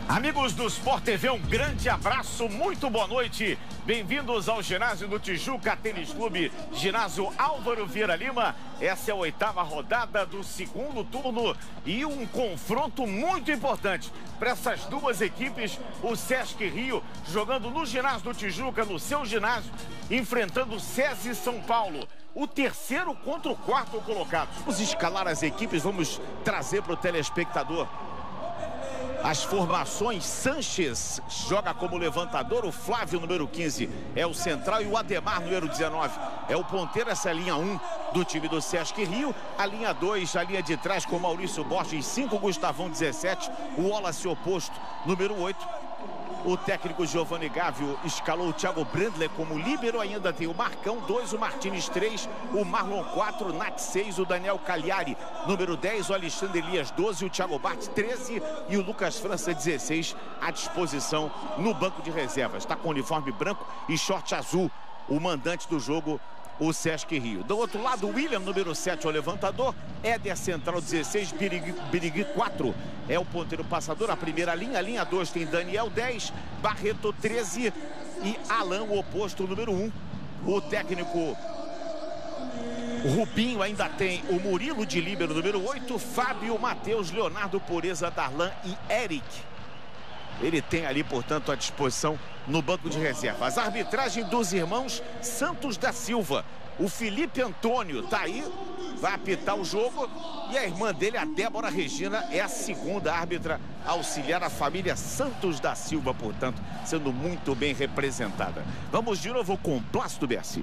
Amigos do Sport TV, um grande abraço, muito boa noite. Bem-vindos ao ginásio do Tijuca Tênis Clube, ginásio Álvaro Vieira Lima. Essa é a 8ª rodada do segundo turno e um confronto muito importante para essas duas equipes. O Sesc Rio jogando no ginásio do Tijuca, no seu ginásio, enfrentando o SESI São Paulo. O terceiro contra o quarto colocado. Vamos escalar as equipes, vamos trazer para o telespectador as formações. Sanches joga como levantador, o Flávio, número 15, é o central, e o Ademar, número 19, é o ponteiro. Essa é a linha 1 do time do Sesc Rio. A linha 2, a linha de trás com Maurício Borges, 5, Gustavão, 17, o Wallace oposto, número 8. O técnico Giovanni Gávio escalou o Thiago Brandler como líbero. Ainda tem o Marcão, 2, o Martins, 3, o Marlon, 4, Nath, 6, o Daniel Cagliari, número 10, o Alexandre Elias, 12, o Thiago Bart, 13 e o Lucas França, 16, à disposição no banco de reservas. Está com uniforme branco e short azul, o mandante do jogo, o Sesc Rio. Do outro lado, o William, número 7, é o levantador. Éder, central, 16, Birigui, 4, é o ponteiro passador. A primeira linha, a linha 2 tem Daniel, 10, Barreto, 13 e Alan, o oposto, número 1. O técnico Rubinho ainda tem o Murilo de líbero, número 8, Fábio, Matheus, Leonardo, Pureza, Darlan e Eric. Ele tem ali, portanto, à disposição no banco de reservas. A arbitragem dos irmãos Santos da Silva. O Felipe Antônio tá aí, vai apitar o jogo. E a irmã dele, a Débora Regina, é a segunda árbitra auxiliar. A família Santos da Silva, portanto, sendo muito bem representada. Vamos de novo com Plácido Bercio.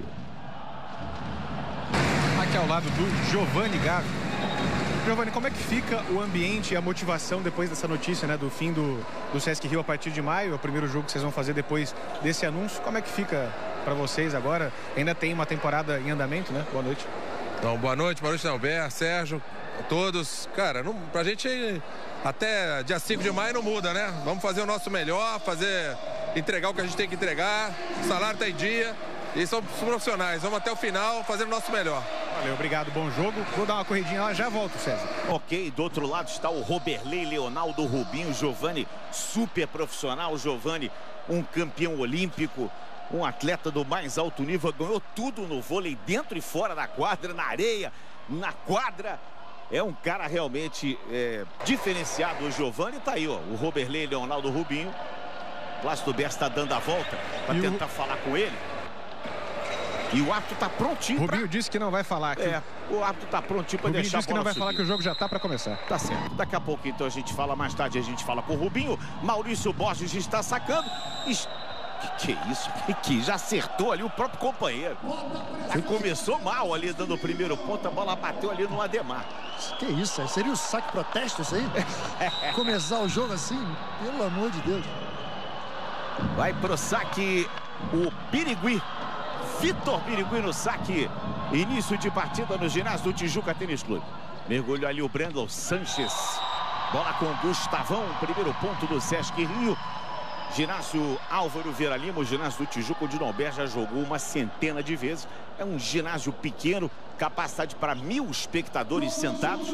Aqui ao lado do Giovanni Gávio. Giovanni, como é que fica o ambiente e a motivação depois dessa notícia, né, do fim do Sesc Rio a partir de maio? É o primeiro jogo que vocês vão fazer depois desse anúncio. Como é que fica para vocês agora? Ainda tem uma temporada em andamento, né? Boa noite. Então, boa noite, Alberto, Sérgio, a todos. Cara, pra gente até dia 5 de maio não muda, né? Vamos fazer o nosso melhor, entregar o que a gente tem que entregar. O salário tá em dia e somos profissionais. Vamos até o final fazer o nosso melhor. Valeu, obrigado, bom jogo. Vou dar uma corridinha lá, já volto, César. Ok, do outro lado está o Roberley Leonardo Rubinho, Giovanni, super profissional. Giovanni, um campeão olímpico, um atleta do mais alto nível, ganhou tudo no vôlei, dentro e fora da quadra, na areia, na quadra. É um cara realmente diferenciado. O Giovanni tá aí, ó, o Roberley Leonardo Rubinho. Plácido Bercio está dando a volta para tentar falar com ele. E o árbitro tá prontinho. Rubinho disse que não vai falar. O árbitro tá prontinho para deixar a bola disse que não vai subir. falar, que o jogo já tá para começar. Tá certo. Daqui a pouco então a gente fala, mais tarde a gente fala com o Rubinho. Maurício Borges está sacando. Que é isso? Que já acertou ali o próprio companheiro. Já começou mal ali, dando o primeiro ponto. A bola bateu ali no Ademar. Que isso? Seria o saque protesto isso aí? Começar o jogo assim? Pelo amor de Deus. Vai pro saque o Birigui. Vitor Birigui no saque. Início de partida no ginásio do Tijuca Tênis Clube. Mergulhou ali o Brandon Sanches. Bola com o Gustavão. Primeiro ponto do Sesc Rio. Ginásio Álvaro Vieira Lima, o ginásio do Tijuca, onde o Norberto já jogou uma centena de vezes. É um ginásio pequeno, capacidade para 1000 espectadores sentados.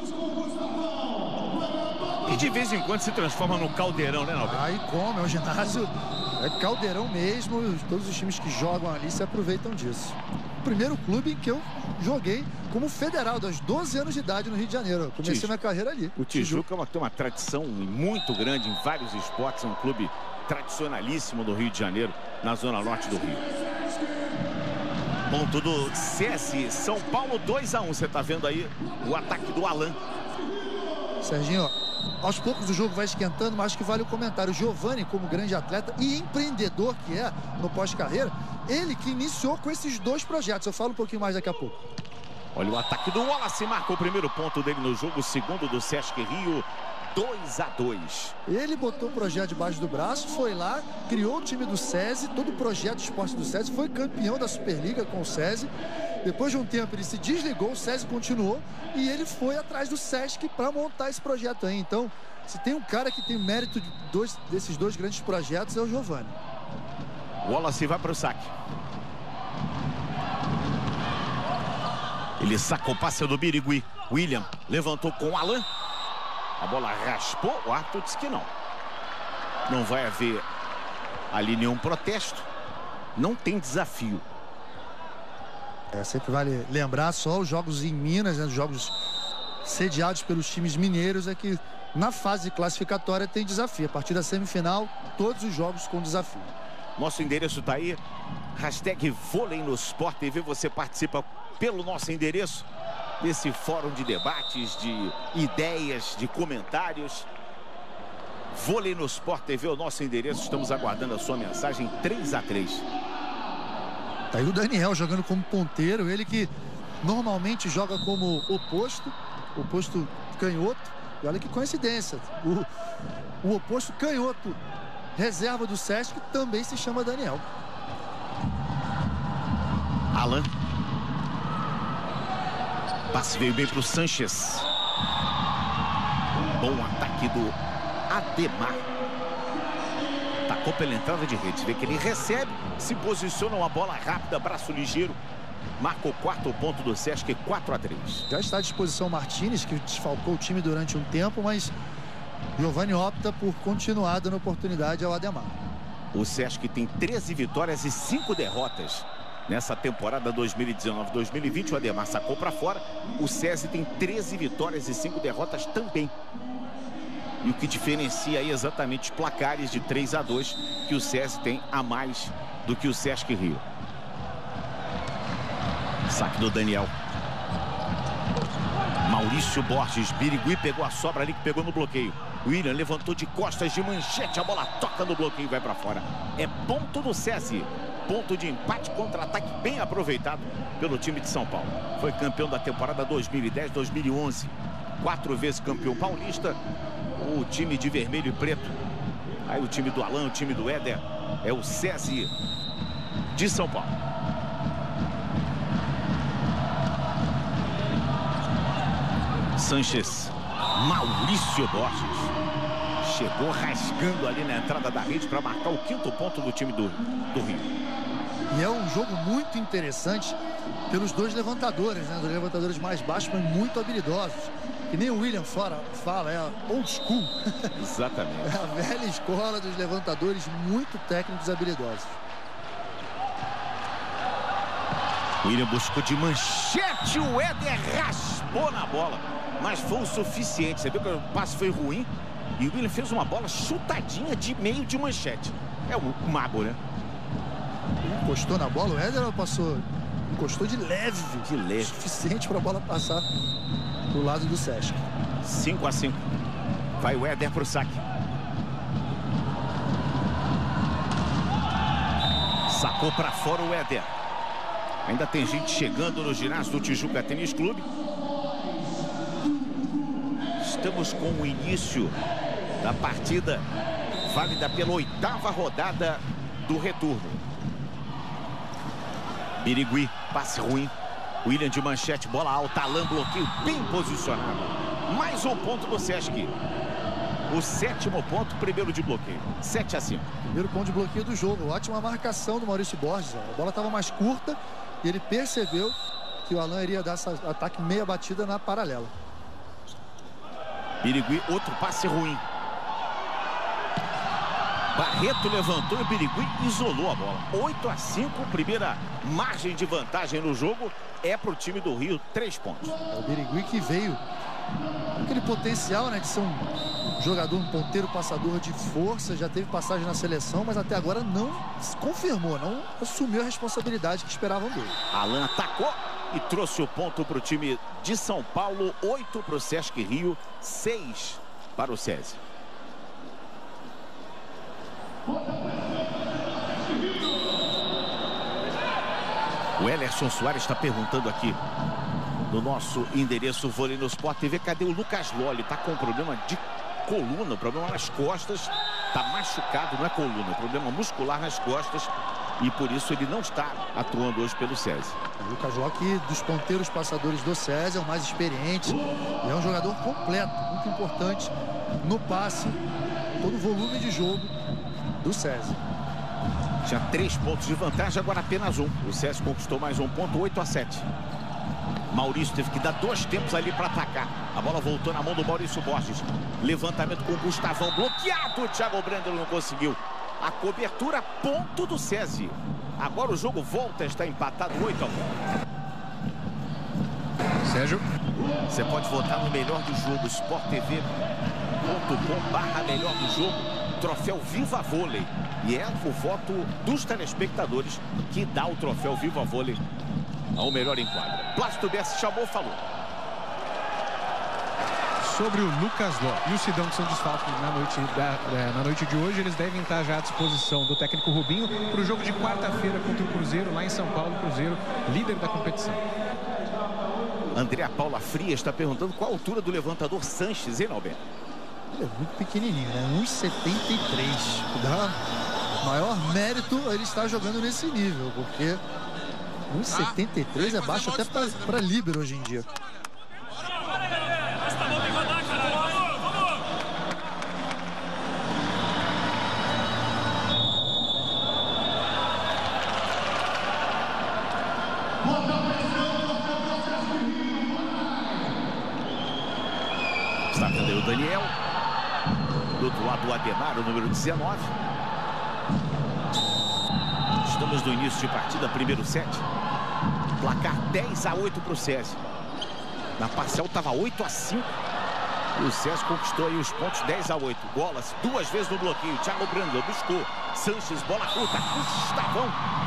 E de vez em quando se transforma no caldeirão, né, Norberto? Aí como, é um ginásio, é caldeirão mesmo. Todos os times que jogam ali se aproveitam disso. O primeiro clube em que eu joguei como federal, dos 12 anos de idade no Rio de Janeiro. Eu comecei minha carreira ali. O Tijuca tem uma tradição muito grande em vários esportes. É um clube tradicionalíssimo do Rio de Janeiro, na zona norte do Rio. Ponto do SESI São Paulo, 2-1. Você tá vendo aí o ataque do Alan. Serginho, aos poucos o jogo vai esquentando, mas acho que vale o comentário. O Giovanni, como grande atleta e empreendedor que é no pós-carreira, ele que iniciou com esses dois projetos. Eu falo um pouquinho mais daqui a pouco. Olha o ataque do Wallace, marcou o primeiro ponto dele no jogo, o segundo do Sesc Rio. 2-2. Ele botou o projeto debaixo do braço, foi lá, criou o time do SESI, todo o projeto de esporte do SESI, foi campeão da Superliga com o SESI. Depois de um tempo ele se desligou, o SESI continuou e ele foi atrás do Sesc para montar esse projeto aí. Então, se tem um cara que tem mérito desses dois grandes projetos, é o Giovanni. Wallace vai para o saque. Ele sacou o passe do Birigui. William levantou com o Alan. A bola raspou, o árbitro disse que não. Não vai haver ali nenhum protesto. Não tem desafio. Sempre vale lembrar só os jogos em Minas, né, os jogos sediados pelos times mineiros, é que na fase classificatória tem desafio. A partir da semifinal, todos os jogos com desafio. Nosso endereço está aí. Hashtag Vôlei no Sport TV. Você participa pelo nosso endereço desse fórum de debates, de ideias, de comentários. Vôlei no Sport TV, o nosso endereço. Estamos aguardando a sua mensagem. 3-3. Tá aí o Daniel jogando como ponteiro. Ele que normalmente joga como oposto canhoto. E olha que coincidência. O oposto canhoto reserva do Sesc também se chama Daniel. Alan. Passe veio bem para o Sanches. Bom ataque do Ademar. Tacou pela entrada de rede. Vê que ele recebe, se posiciona uma bola rápida, braço ligeiro. Marca o 4º ponto do Sesc, 4-3. Já está à disposição Martínez, que desfalcou o time durante um tempo, mas Giovani opta por continuar dando oportunidade ao Ademar. O Sesc tem 13 vitórias e 5 derrotas. Nessa temporada 2019-2020, o Ademar sacou para fora. O SESI tem 13 vitórias e 5 derrotas também. E o que diferencia aí exatamente os placares de 3-2 que o SESI tem a mais do que o Sesc Rio. Saque do Daniel. Maurício Borges. Birigui pegou a sobra ali que pegou no bloqueio. William levantou de costas, de manchete. A bola toca no bloqueio e vai para fora. É ponto do SESI. Ponto de empate, contra-ataque bem aproveitado pelo time de São Paulo. Foi campeão da temporada 2010-2011. 4 vezes campeão paulista. O time de vermelho e preto. Aí o time do Alan, o time do Éder. É o SESI de São Paulo. Sanches. Maurício Borges. Chegou rasgando ali na entrada da rede para marcar o 5º ponto do time do Rio. E é um jogo muito interessante pelos dois levantadores, né? Os levantadores mais baixos, mas muito habilidosos. Que nem o William fala, é old school. Exatamente. É a velha escola dos levantadores muito técnicos e habilidosos. William buscou de manchete, o Éder raspou na bola, mas foi o suficiente. Você viu que o passe foi ruim e o William fez uma bola chutadinha de meio de manchete. É um mago, né? Encostou na bola, o Éder passou, encostou de leve. De leve. Suficiente para a bola passar do lado do Sesc. 5-5. Vai o Éder para o saque. Sacou para fora o Éder. Ainda tem gente chegando no ginásio do Tijuca Tênis Clube. Estamos com o início da partida válida pela 8ª rodada do retorno. Birigui, passe ruim. William de manchete, bola alta. Alan, bloqueio bem posicionado. Mais um ponto do Sesc. O 7º ponto, primeiro de bloqueio. 7-5. Primeiro ponto de bloqueio do jogo. Ótima marcação do Maurício Borges. A bola estava mais curta e ele percebeu que o Alan iria dar esse ataque meia batida na paralela. Birigui, outro passe ruim. Barreto levantou e o Birigui isolou a bola. 8-5, primeira margem de vantagem no jogo é para o time do Rio, 3 pontos. É o Birigui que veio com aquele potencial, né, de ser um jogador, um ponteiro passador de força, já teve passagem na seleção, mas até agora não se confirmou, não assumiu a responsabilidade que esperavam dele. Alan atacou e trouxe o ponto para o time de São Paulo, 8 para o Sesc Rio, 6 para o SESI. O Elerson Soares está perguntando aqui no nosso endereço Vôlei no Sport TV, cadê o Lucas Lolli? Está com problema de coluna, problema nas costas, está machucado, não é coluna, problema muscular nas costas e por isso ele não está atuando hoje pelo SESI. O Lucas Lolli, dos ponteiros passadores do SESI, é o mais experiente e é um jogador completo, muito importante no passe, todo o volume de jogo do SESI. Tinha 3 pontos de vantagem, agora apenas 1. O SESI conquistou mais um ponto, 8-7. Maurício teve que dar 2 tempos ali para atacar. A bola voltou na mão do Maurício Borges. Levantamento com o Gustavão. Bloqueado. O Thiago Brandel não conseguiu. A cobertura, ponto do SESI. Agora o jogo volta, está empatado 8-1. Sérgio. Você pode votar no melhor do jogo. sporttv.com/melhor do jogo. Troféu Viva Vôlei. E é o voto dos telespectadores que dá o troféu Viva Vôlei ao melhor em quadra. Plácido Bessi chamou, falou. Sobre o Lucas Ló e o Sidão, que são desfalques na noite de hoje, eles devem estar já à disposição do técnico Rubinho para o jogo de quarta-feira contra o Cruzeiro, lá em São Paulo. Cruzeiro, líder da competição. Andréa Paula Frias está perguntando qual a altura do levantador Sanches, hein, Alberto? Ele é muito pequenininho, né? 1,73. Dá maior mérito ele estar jogando nesse nível, porque 1,73 é baixo até para líbero hoje em dia. Está vendo o Daniel. Do outro lado, o Ademar, o número 19. Estamos no início de partida, primeiro set. Placar 10-8 para o SESI. Na parcial estava 8-5. E o SESI conquistou aí os pontos 10-8. Wallace 2 vezes no bloqueio. Thiago Brandel buscou. Sanches, bola curta. Gustavão.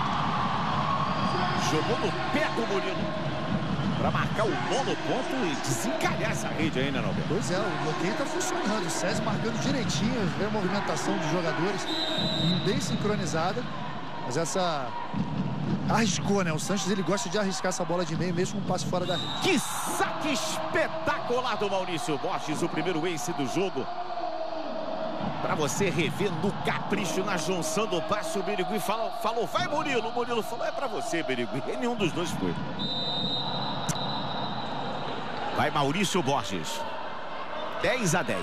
Jogou no pé do Murilo para marcar o 9º ponto e desencalhar essa rede aí, né, Alberto? Pois é, o bloqueio está funcionando. O SESI marcando direitinho, vê a movimentação dos jogadores bem sincronizada. Mas essa... arriscou, né? O Sanches, ele gosta de arriscar essa bola de meio, mesmo com um passe fora da rede. Que saque espetacular do Maurício Borges, o primeiro ace do jogo. Para você rever no capricho, na junção do passe, o Birigui falou, vai Murilo. O Murilo falou, é para você, Birigui. E nenhum dos dois foi. Vai Maurício Borges. 10-10.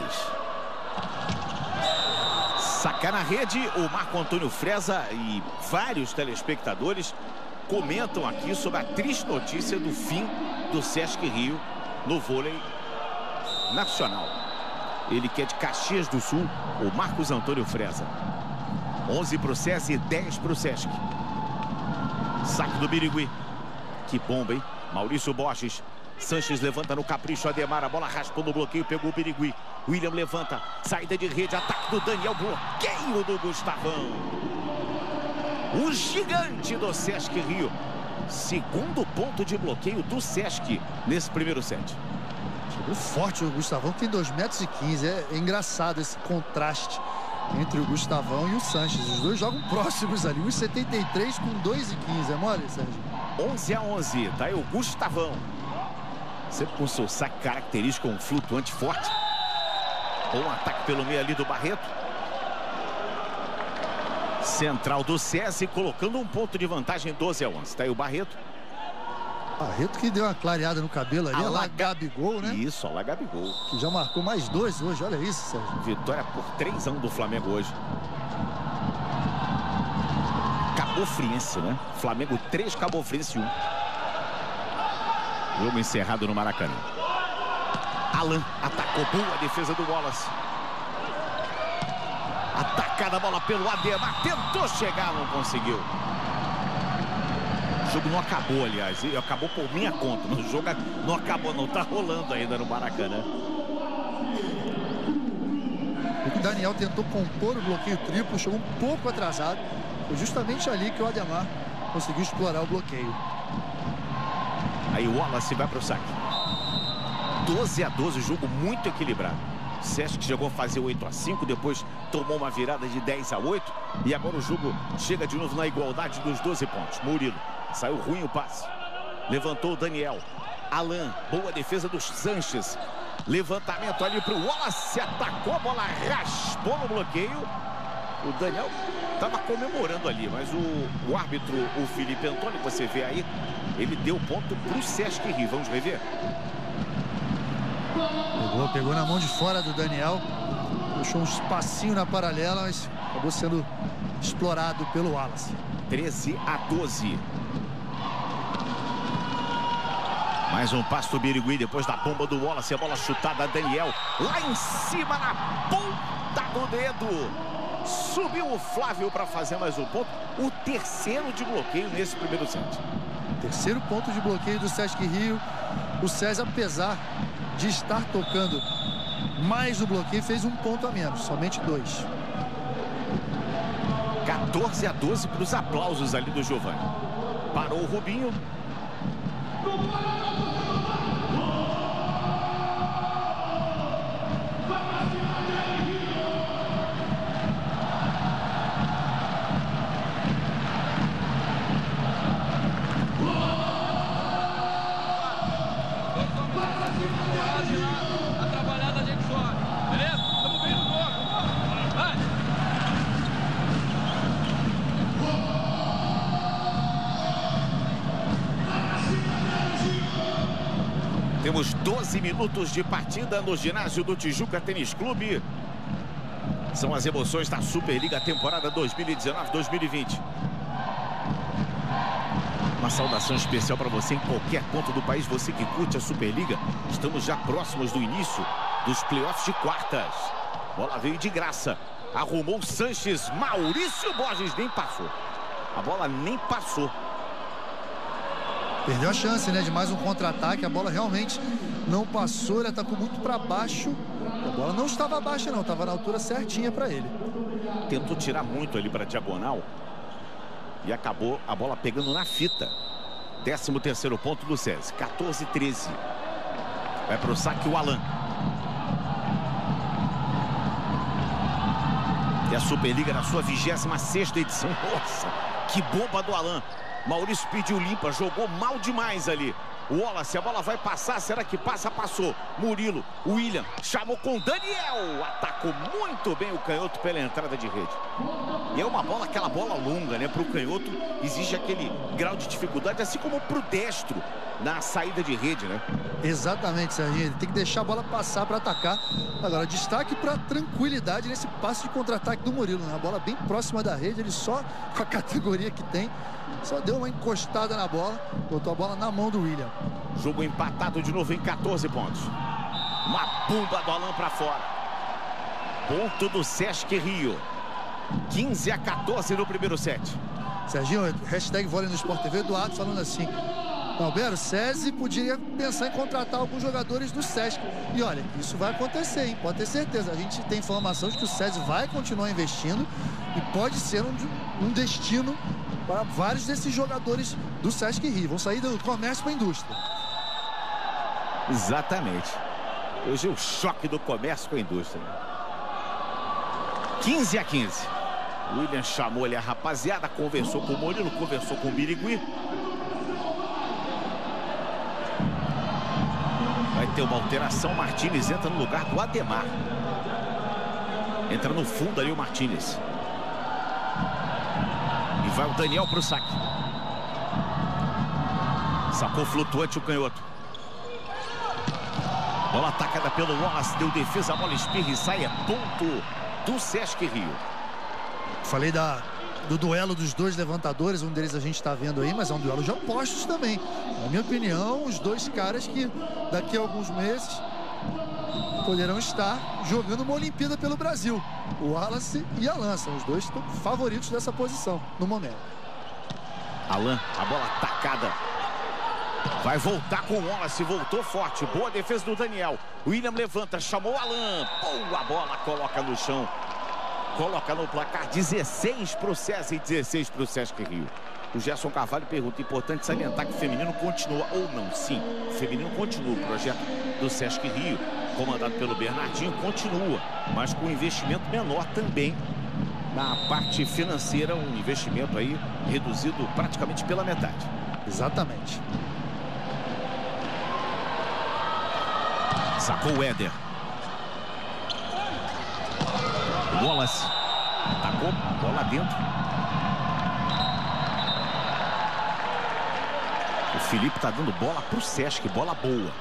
Saca na rede, o Marco Antônio Freza e vários telespectadores comentam aqui sobre a triste notícia do fim do Sesc Rio no vôlei nacional. Ele que é de Caxias do Sul, o Marcos Antônio Freza. 11 para o SESI e 10 para o Sesc. Saque do Birigui. Que bomba, hein? Maurício Borges. Sanches levanta no capricho, Ademar, a bola raspou no bloqueio, pegou o Birigui. William levanta, saída de rede, ataque do Daniel, bloqueio do Gustavão. O gigante do Sesc Rio. Segundo ponto de bloqueio do Sesc nesse primeiro set. Chegou forte o Gustavão, que tem 2,15 metros. É engraçado esse contraste entre o Gustavão e o Sanches. Os dois jogam próximos ali, 1,73 com 2,15. É mole, Sérgio? 11-11, tá aí o Gustavão. Sempre com seu saque característico, um flutuante forte. Bom ataque pelo meio ali do Barreto. Central do SESI colocando um ponto de vantagem, 12-11. Tá aí o Barreto. Barreto que deu uma clareada no cabelo ali. Olha lá, Gabigol, né? Isso, olha lá, Gabigol. Que já marcou mais 2 hoje, olha isso, Sérgio. Vitória por 3-1 do Flamengo hoje. Cabo Friense, né? Flamengo 3, Cabo Friense 1. Jogo encerrado no Maracanã. Alan atacou, boa defesa do Wallace. Atacada a bola pelo Ademar, tentou chegar, não conseguiu. O jogo não acabou, aliás, acabou por minha conta. O jogo não acabou, não, tá rolando ainda no Maracanã. O Daniel tentou compor o bloqueio triplo, chegou um pouco atrasado. Foi justamente ali que o Ademar conseguiu explorar o bloqueio. Aí o Wallace vai para o saque. 12-12, jogo muito equilibrado. O Sesc chegou a fazer 8-5, depois tomou uma virada de 10-8. E agora o jogo chega de novo na igualdade dos 12 pontos. Murilo, saiu ruim o passe. Levantou o Daniel. Alan, boa defesa dos Sanches. Levantamento ali para o Wallace, atacou a bola, raspou no bloqueio. O Daniel estava comemorando ali, mas o árbitro, o Felipe Antônio, você vê aí, ele deu ponto para o Sesc Rio. Vamos rever. Pegou na mão de fora do Daniel, deixou um espacinho na paralela, mas acabou sendo explorado pelo Wallace. 13-12. Mais um passo do Birigui depois da bomba do Wallace. A bola chutada, Daniel. Lá em cima, na ponta do dedo. Subiu o Flávio para fazer mais um ponto. O terceiro de bloqueio nesse primeiro set. Terceiro ponto de bloqueio do Sesc Rio. O César, apesar de estar tocando mais no bloqueio, fez um ponto a menos. Somente 2. 14-12 para os aplausos ali do Giovani. Parou o Rubinho. Temos 12 minutos de partida no ginásio do Tijuca Tênis Clube. São as emoções da Superliga temporada 2019-2020. Uma saudação especial para você em qualquer ponto do país, você que curte a Superliga. Estamos já próximos do início dos playoffs de quartas. Bola veio de graça. Arrumou o Sanches. Maurício Borges nem passou. A bola nem passou. Perdeu a chance, né, de mais um contra-ataque. A bola realmente não passou. Ele atacou muito para baixo. A bola não estava baixa, não. Estava na altura certinha para ele. Tentou tirar muito ali para a diagonal. E acabou a bola pegando na fita. 13º ponto do SESI. 14-13. Vai para o saque o Alan. E a Superliga na sua 26ª edição. Nossa, que bomba do Alan. Maurício pediu limpa, jogou mal demais ali. O Wallace, a bola vai passar, será que passa? Passou. Murilo, William, chamou com Daniel. Atacou muito bem o canhoto pela entrada de rede. E é uma bola, aquela bola longa, né? Para o canhoto existe aquele grau de dificuldade, assim como para o destro na saída de rede, né? Exatamente, Serginho. Ele tem que deixar a bola passar para atacar. Agora, destaque para tranquilidade nesse passe de contra-ataque do Murilo, né? A bola bem próxima da rede, ele só, com a categoria que tem, só deu uma encostada na bola, botou a bola na mão do William. Jogo empatado de novo em 14 pontos. Uma bomba do Alan para fora. Ponto do Sesc Rio. 15-14 no primeiro set. Serginho, hashtag Vôlei no Sport TV, Eduardo falando assim: Alberto, o SESI poderia pensar em contratar alguns jogadores do Sesc. E olha, isso vai acontecer, hein? Pode ter certeza. A gente tem informação de que o SESI vai continuar investindo e pode ser um destino para vários desses jogadores do Sesc Rio. Vão sair do comércio para a indústria. Exatamente. Hoje é o choque do comércio com a indústria. 15-15. William chamou ali a rapaziada, conversou com o Murilo, conversou com o Birigui. Vai ter uma alteração. Martínez entra no lugar do Ademar. Entra no fundo ali o Martínez. E vai o Daniel para o saque. Sacou flutuante o canhoto. Bola atacada pelo Wallace. Deu defesa, a bola espirra e sai. É ponto do Sesc Rio. Falei do duelo dos dois levantadores. Um deles a gente está vendo aí, mas é um duelo de opostos também. Na minha opinião, os dois caras que daqui a alguns meses poderão estar jogando uma Olimpíada pelo Brasil. O Wallace e Alan são os dois favoritos dessa posição no momento. Alan, a bola atacada. Vai voltar com o Wallace, voltou forte. Boa defesa do Daniel. William levanta, chamou o Alan. Boa bola, coloca no chão. Coloca no placar 16 para o SESI e 16 para o Sesc Rio. O Gerson Carvalho pergunta: importante salientar que o feminino continua ou não? Sim, o feminino continua. O projeto do Sesc Rio, comandado pelo Bernardinho, continua, mas com investimento menor também na parte financeira, um investimento aí reduzido praticamente pela metade. Exatamente. Sacou o Éder. Wallace atacou, bola dentro. O Felipe tá dando bola pro Sesc, bola boa.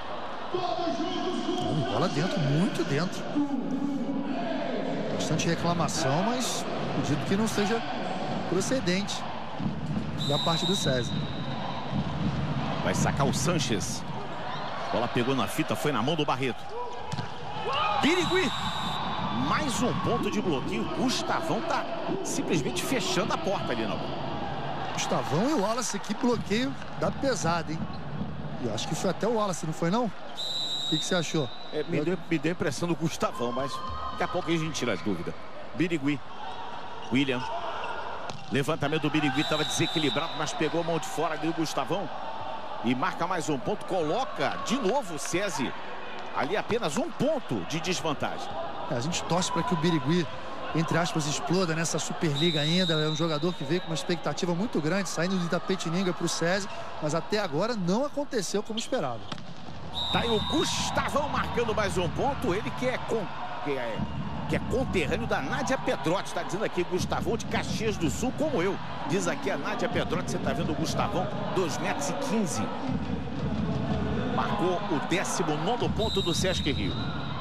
Bola dentro, muito dentro. Bastante reclamação, mas acredito que não seja procedente da parte do César. Vai sacar o Sanches. Bola pegou na fita, foi na mão do Barreto. Birigui. Mais um ponto de bloqueio. Gustavão tá simplesmente fechando a porta ali na bola. Gustavão e o Wallace aqui, bloqueio da pesada, hein? E eu acho que foi até o Wallace, não foi não? O que você achou? Me deu a impressão do Gustavão, mas daqui a pouco a gente tira as dúvidas. Birigui. William. Levantamento do Birigui, estava desequilibrado, mas pegou a mão de fora ali do Gustavão. E marca mais um ponto, coloca de novo o SESI ali apenas um ponto de desvantagem. A gente torce para que o Birigui, entre aspas, exploda nessa Superliga ainda. É um jogador que veio com uma expectativa muito grande, saindo de Itapetininga para o SESI, mas até agora não aconteceu como esperava. Tá aí o Gustavão marcando mais um ponto, ele que é conterrâneo da Nádia Pedrotti. Está dizendo aqui Gustavão de Caxias do Sul, como eu. Diz aqui a Nádia Pedrotti, você está vendo o Gustavão, 2,15 m. Marcou o 19º ponto do Sesc Rio.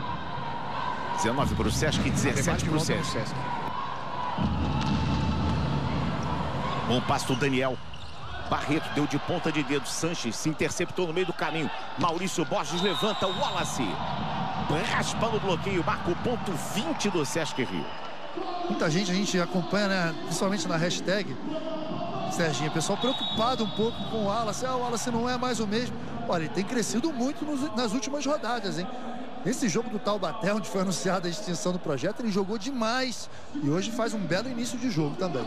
19 para o Sesc, 17 para o Sesc. Bom passo do Daniel. Barreto deu de ponta de dedo. Sanches se interceptou no meio do caminho. Maurício Borges levanta. Wallace raspa no bloqueio. Marca o ponto 20 do Sesc Rio. Muita gente, a gente acompanha, né, principalmente na hashtag, Serginho, o pessoal preocupado um pouco com o Wallace. O Wallace não é mais o mesmo. Olha, ele tem crescido muito nas últimas rodadas, hein? Nesse jogo do Taubaté, onde foi anunciada a extinção do projeto, ele jogou demais. E hoje faz um belo início de jogo também.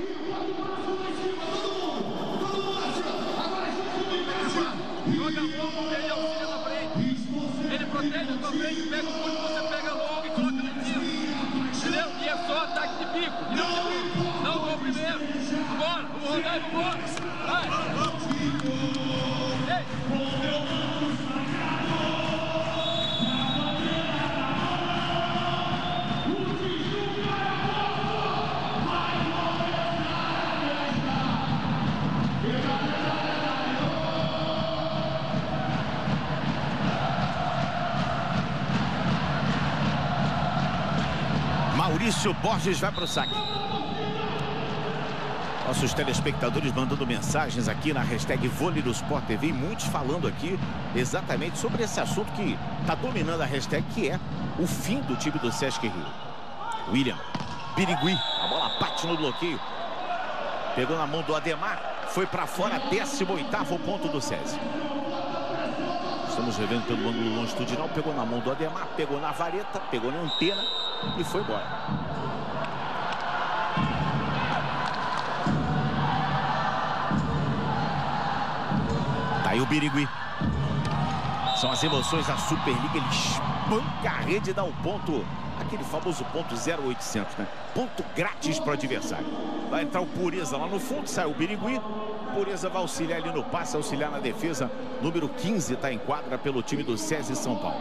Joga longo, ele auxilia na frente. Ele protege a sua frente, pega o chute, você pega longo e coloca no tiro. Entendeu? E é só ataque de bico. Não gol primeiro. Vambora, vamos rodar e vambora. Vai. Maurício Borges vai para o saque. Nossos telespectadores mandando mensagens aqui na hashtag Vôlei do Sport TV, e muitos falando aqui exatamente sobre esse assunto que está dominando a hashtag, que é o fim do time do Sesc Rio. William, Birigui, a bola bate no bloqueio. Pegou na mão do Ademar, foi para fora, 18º ponto do SESI. Estamos revendo pelo ângulo longitudinal, pegou na mão do Ademar, pegou na vareta, pegou na antena e foi embora. Tá aí o Birigui. São as emoções da Superliga, ele espanca a rede e dá o ponto, aquele famoso ponto 0800, né? Ponto grátis para o adversário. Vai entrar o Pureza lá no fundo, sai o Birigui. Pureza vai auxiliar ali no passe, auxiliar na defesa. Número 15 está em quadra pelo time do SESI São Paulo.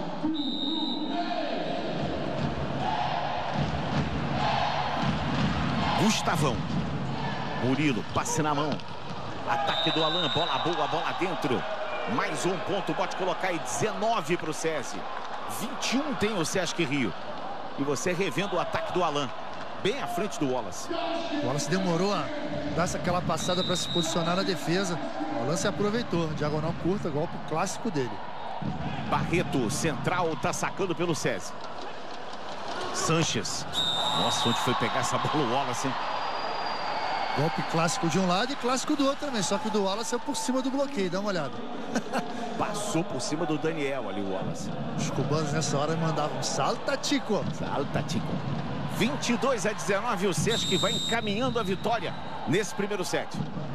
Gustavão. Murilo, passe na mão. Ataque do Alan, bola boa, bola dentro. Mais um ponto, pode colocar aí 19 para o SESI. 21 tem o Sesc Rio. E você revendo o ataque do Alan. Bem à frente do Wallace. O Wallace demorou a dar aquela passada para se posicionar na defesa. O Alan se aproveitou. Diagonal curta, golpe clássico dele. Barreto, central, tá sacando pelo SESI. Sanches. Nossa, onde foi pegar essa bola o Wallace, hein? Golpe clássico de um lado e clássico do outro também. Só que o do Wallace é por cima do bloqueio. Dá uma olhada. Passou por cima do Daniel ali o Wallace. Os cubanos nessa hora mandavam salta, Tico. Salta, Tico. 22-19, o Sesc vai encaminhando a vitória nesse primeiro set.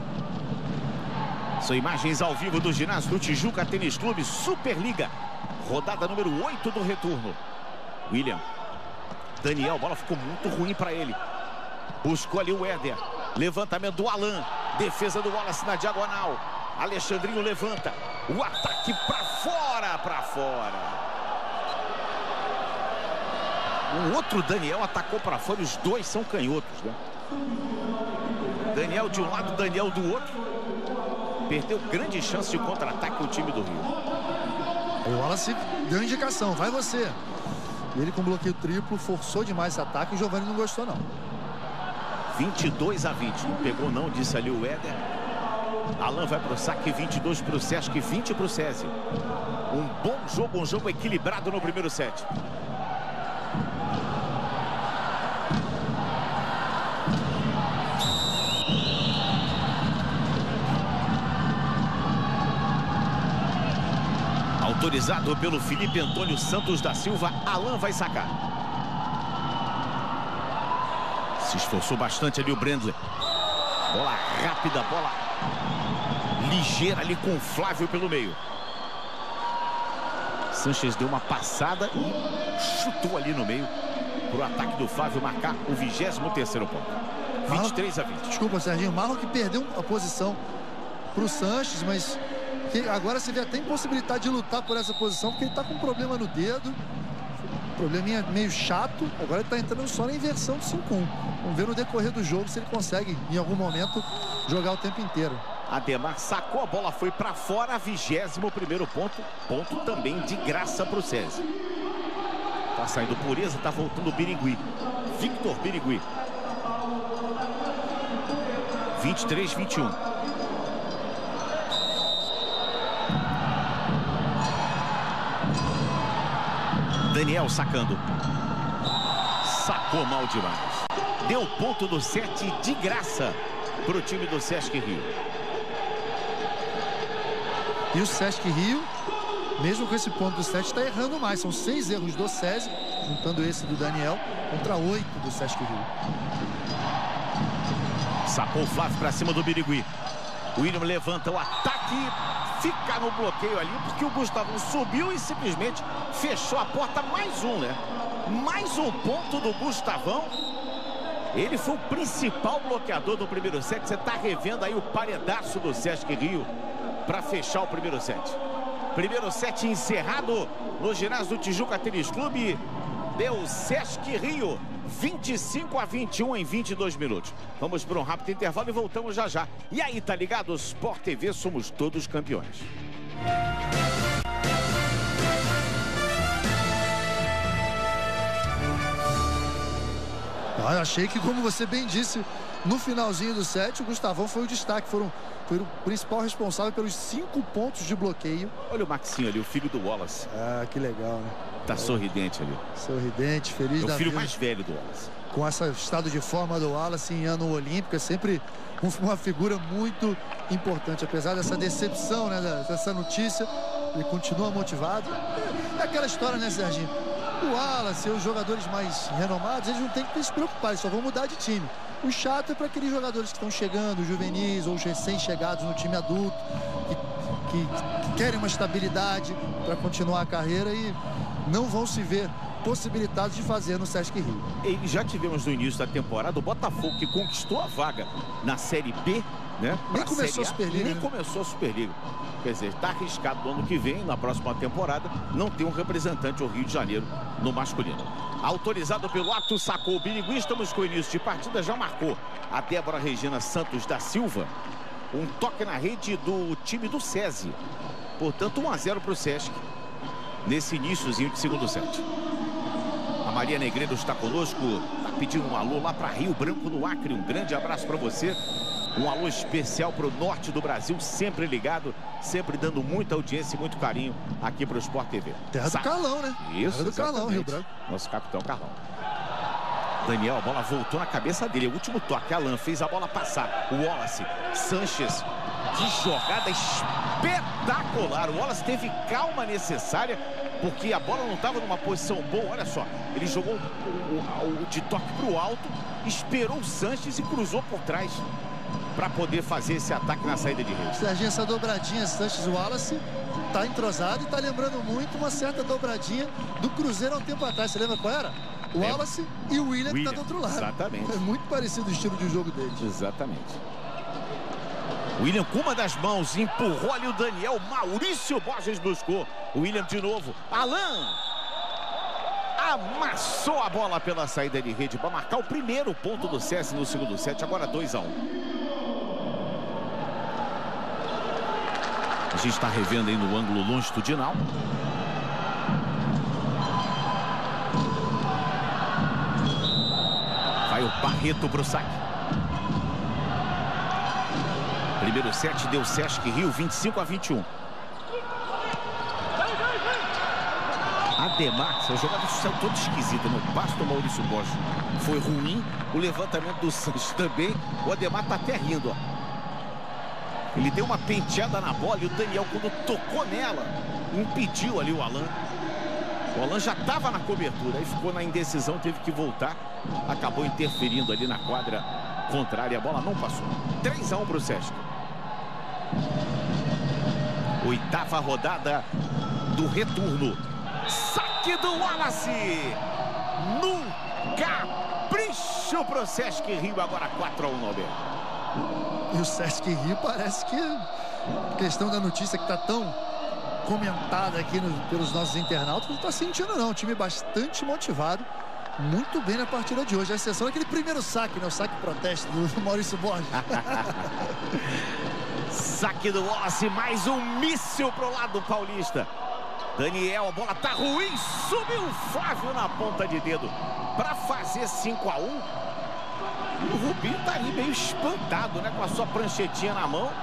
São imagens ao vivo do ginásio do Tijuca Tênis Clube Superliga. Rodada número 8 do retorno. William. Daniel, a bola ficou muito ruim para ele. Buscou ali o Éder. Levantamento do Alan. Defesa do Wallace na diagonal. Alexandrinho levanta. O ataque para fora, para fora. O outro Daniel atacou para fora, os dois são canhotos, né? Daniel de um lado, Daniel do outro. Perdeu grande chance de contra-ataque o time do Rio. O Wallace deu indicação, vai você. Ele com bloqueio triplo, forçou demais esse ataque e o Giovani não gostou não. 22-20, não pegou não, disse ali o Éder. Alan vai para o saque, 22 para o Sesc, 20 para o SESI. Um bom jogo, um jogo equilibrado no primeiro set. Autorizado pelo Felipe Antônio Santos da Silva, Alan vai sacar. Se esforçou bastante ali o Brendler. Bola rápida, bola ligeira ali com o Flávio pelo meio. Sanches deu uma passada e chutou ali no meio para o ataque do Flávio marcar o 23º ponto. 23 a 20. Desculpa, Serginho. Marlon que perdeu a posição para o Sanches, mas que agora você vê até impossibilidade de lutar por essa posição, porque ele está com um problema no dedo. Probleminha meio chato. Agora ele está entrando só na inversão de 5-1. Vamos ver no decorrer do jogo se ele consegue, em algum momento, jogar o tempo inteiro. Ademar sacou, a bola foi para fora, 21º ponto. Ponto também de graça para o SESI. Tá saindo Pureza, tá voltando o Birigui. Victor Birigui. 23-21. Daniel sacando. Sacou mal demais. Deu ponto do set de graça para o time do Sesc Rio. E o Sesc Rio, mesmo com esse ponto do set, está errando mais. São 6 erros do SESI, juntando esse do Daniel, contra 8 do Sesc Rio. Sacou o Flávio para cima do Birigui. O William levanta o ataque, fica no bloqueio ali, porque o Gustavão subiu e simplesmente fechou a porta. Mais um, né? Mais um ponto do Gustavão. Ele foi o principal bloqueador do primeiro set. Você está revendo aí o paredaço do Sesc Rio para fechar o primeiro set. Primeiro set encerrado no ginásio do Tijuca Tênis Clube. Deu Sesc Rio 25-21 em 22 minutos. Vamos para um rápido intervalo e voltamos já já. E aí, tá ligado? Sport TV, somos todos campeões. Eu achei que, como você bem disse, no finalzinho do set, o Gustavão foi o destaque. Foi o principal responsável pelos 5 pontos de bloqueio. Olha o Maxinho ali, o filho do Wallace. Ah, que legal, né? Tá sorridente ali. Sorridente, feliz da vida. É o filho mais velho do Wallace. Com esse estado de forma do Wallace em ano olímpico, é sempre uma figura muito importante. Apesar dessa decepção, né, dessa notícia, ele continua motivado. É aquela história, né, Serginho? O Wallace e os jogadores mais renomados, eles não têm que se preocupar, eles só vão mudar de time. O chato é para aqueles jogadores que estão chegando, juvenis ou os recém-chegados no time adulto, que querem uma estabilidade para continuar a carreira e não vão se ver possibilitados de fazer no Sesc Rio. E já tivemos no início da temporada o Botafogo, que conquistou a vaga na Série B, né? Nem começou a Superliga. Nem começou a Superliga. Quer dizer, está arriscado no ano que vem, na próxima temporada, não ter um representante ao Rio de Janeiro no masculino. Autorizado pelo ato, sacou o Birigui. Estamos com o início de partida, já marcou a Débora Regina Santos da Silva. Um toque na rede do time do SESI. Portanto, 1-0 para o Sesc nesse iníciozinho de segundo set. A Maria Negreiro está conosco, está pedindo um alô lá para Rio Branco, no Acre. Um grande abraço para você. Um alô especial para o norte do Brasil, sempre ligado, sempre dando muita audiência e muito carinho aqui para o Sport TV. Terra do Carlão, né? Isso, Terra do Carlão, Rio Branco. Nosso capitão Carlão. Daniel, a bola voltou na cabeça dele. O último toque, Alan fez a bola passar. O Wallace, Sanches, que jogada espetacular. O Wallace teve calma necessária, porque a bola não estava numa posição boa. Olha só, ele jogou de toque para o alto, esperou o Sanches e cruzou por trás para poder fazer esse ataque na saída de rede. Serginho, essa dobradinha Sanches-Wallace tá entrosado e tá lembrando muito uma certa dobradinha do Cruzeiro há um tempo atrás. Você lembra qual era? O Wallace e o William que tá do outro lado. Exatamente. É muito parecido o estilo de jogo deles. Exatamente. William com uma das mãos empurrou ali o Daniel. Maurício Borges buscou. William de novo. Alan amassou a bola pela saída de rede para marcar o primeiro ponto do SESI no segundo set. Agora 2-1. A gente está revendo aí no ângulo longitudinal. Vai o Barreto para o saque. Primeiro set deu Sesc Rio 25-21. Ademar, essa jogada saiu toda esquisita, no passo do Maurício Bosch foi ruim, o levantamento do Sanches também, o Ademar tá até rindo, ó. Ele deu uma penteada na bola e o Daniel, quando tocou nela, impediu ali o Alan. O Alan já estava na cobertura, aí ficou na indecisão, teve que voltar, acabou interferindo ali na quadra contrária, a bola não passou. 3-1 para o Sesc. Oitava rodada do retorno. Saque do Wallace. No capricho pro Sesc Rio. Agora 4-1 no Alberto. E o Sesc Rio parece que a questão da notícia que está tão comentada aqui pelos nossos internautas, não está sentindo não. Um time bastante motivado. Muito bem na partida de hoje. A exceção daquele primeiro saque, né? O saque protesto do Maurício Borges. Saque do Wallace. Mais um míssil pro lado paulista. Daniel, a bola tá ruim, subiu o Flávio na ponta de dedo para fazer 5-1. O Rubinho tá ali meio espantado, né, com a sua pranchetinha na mão.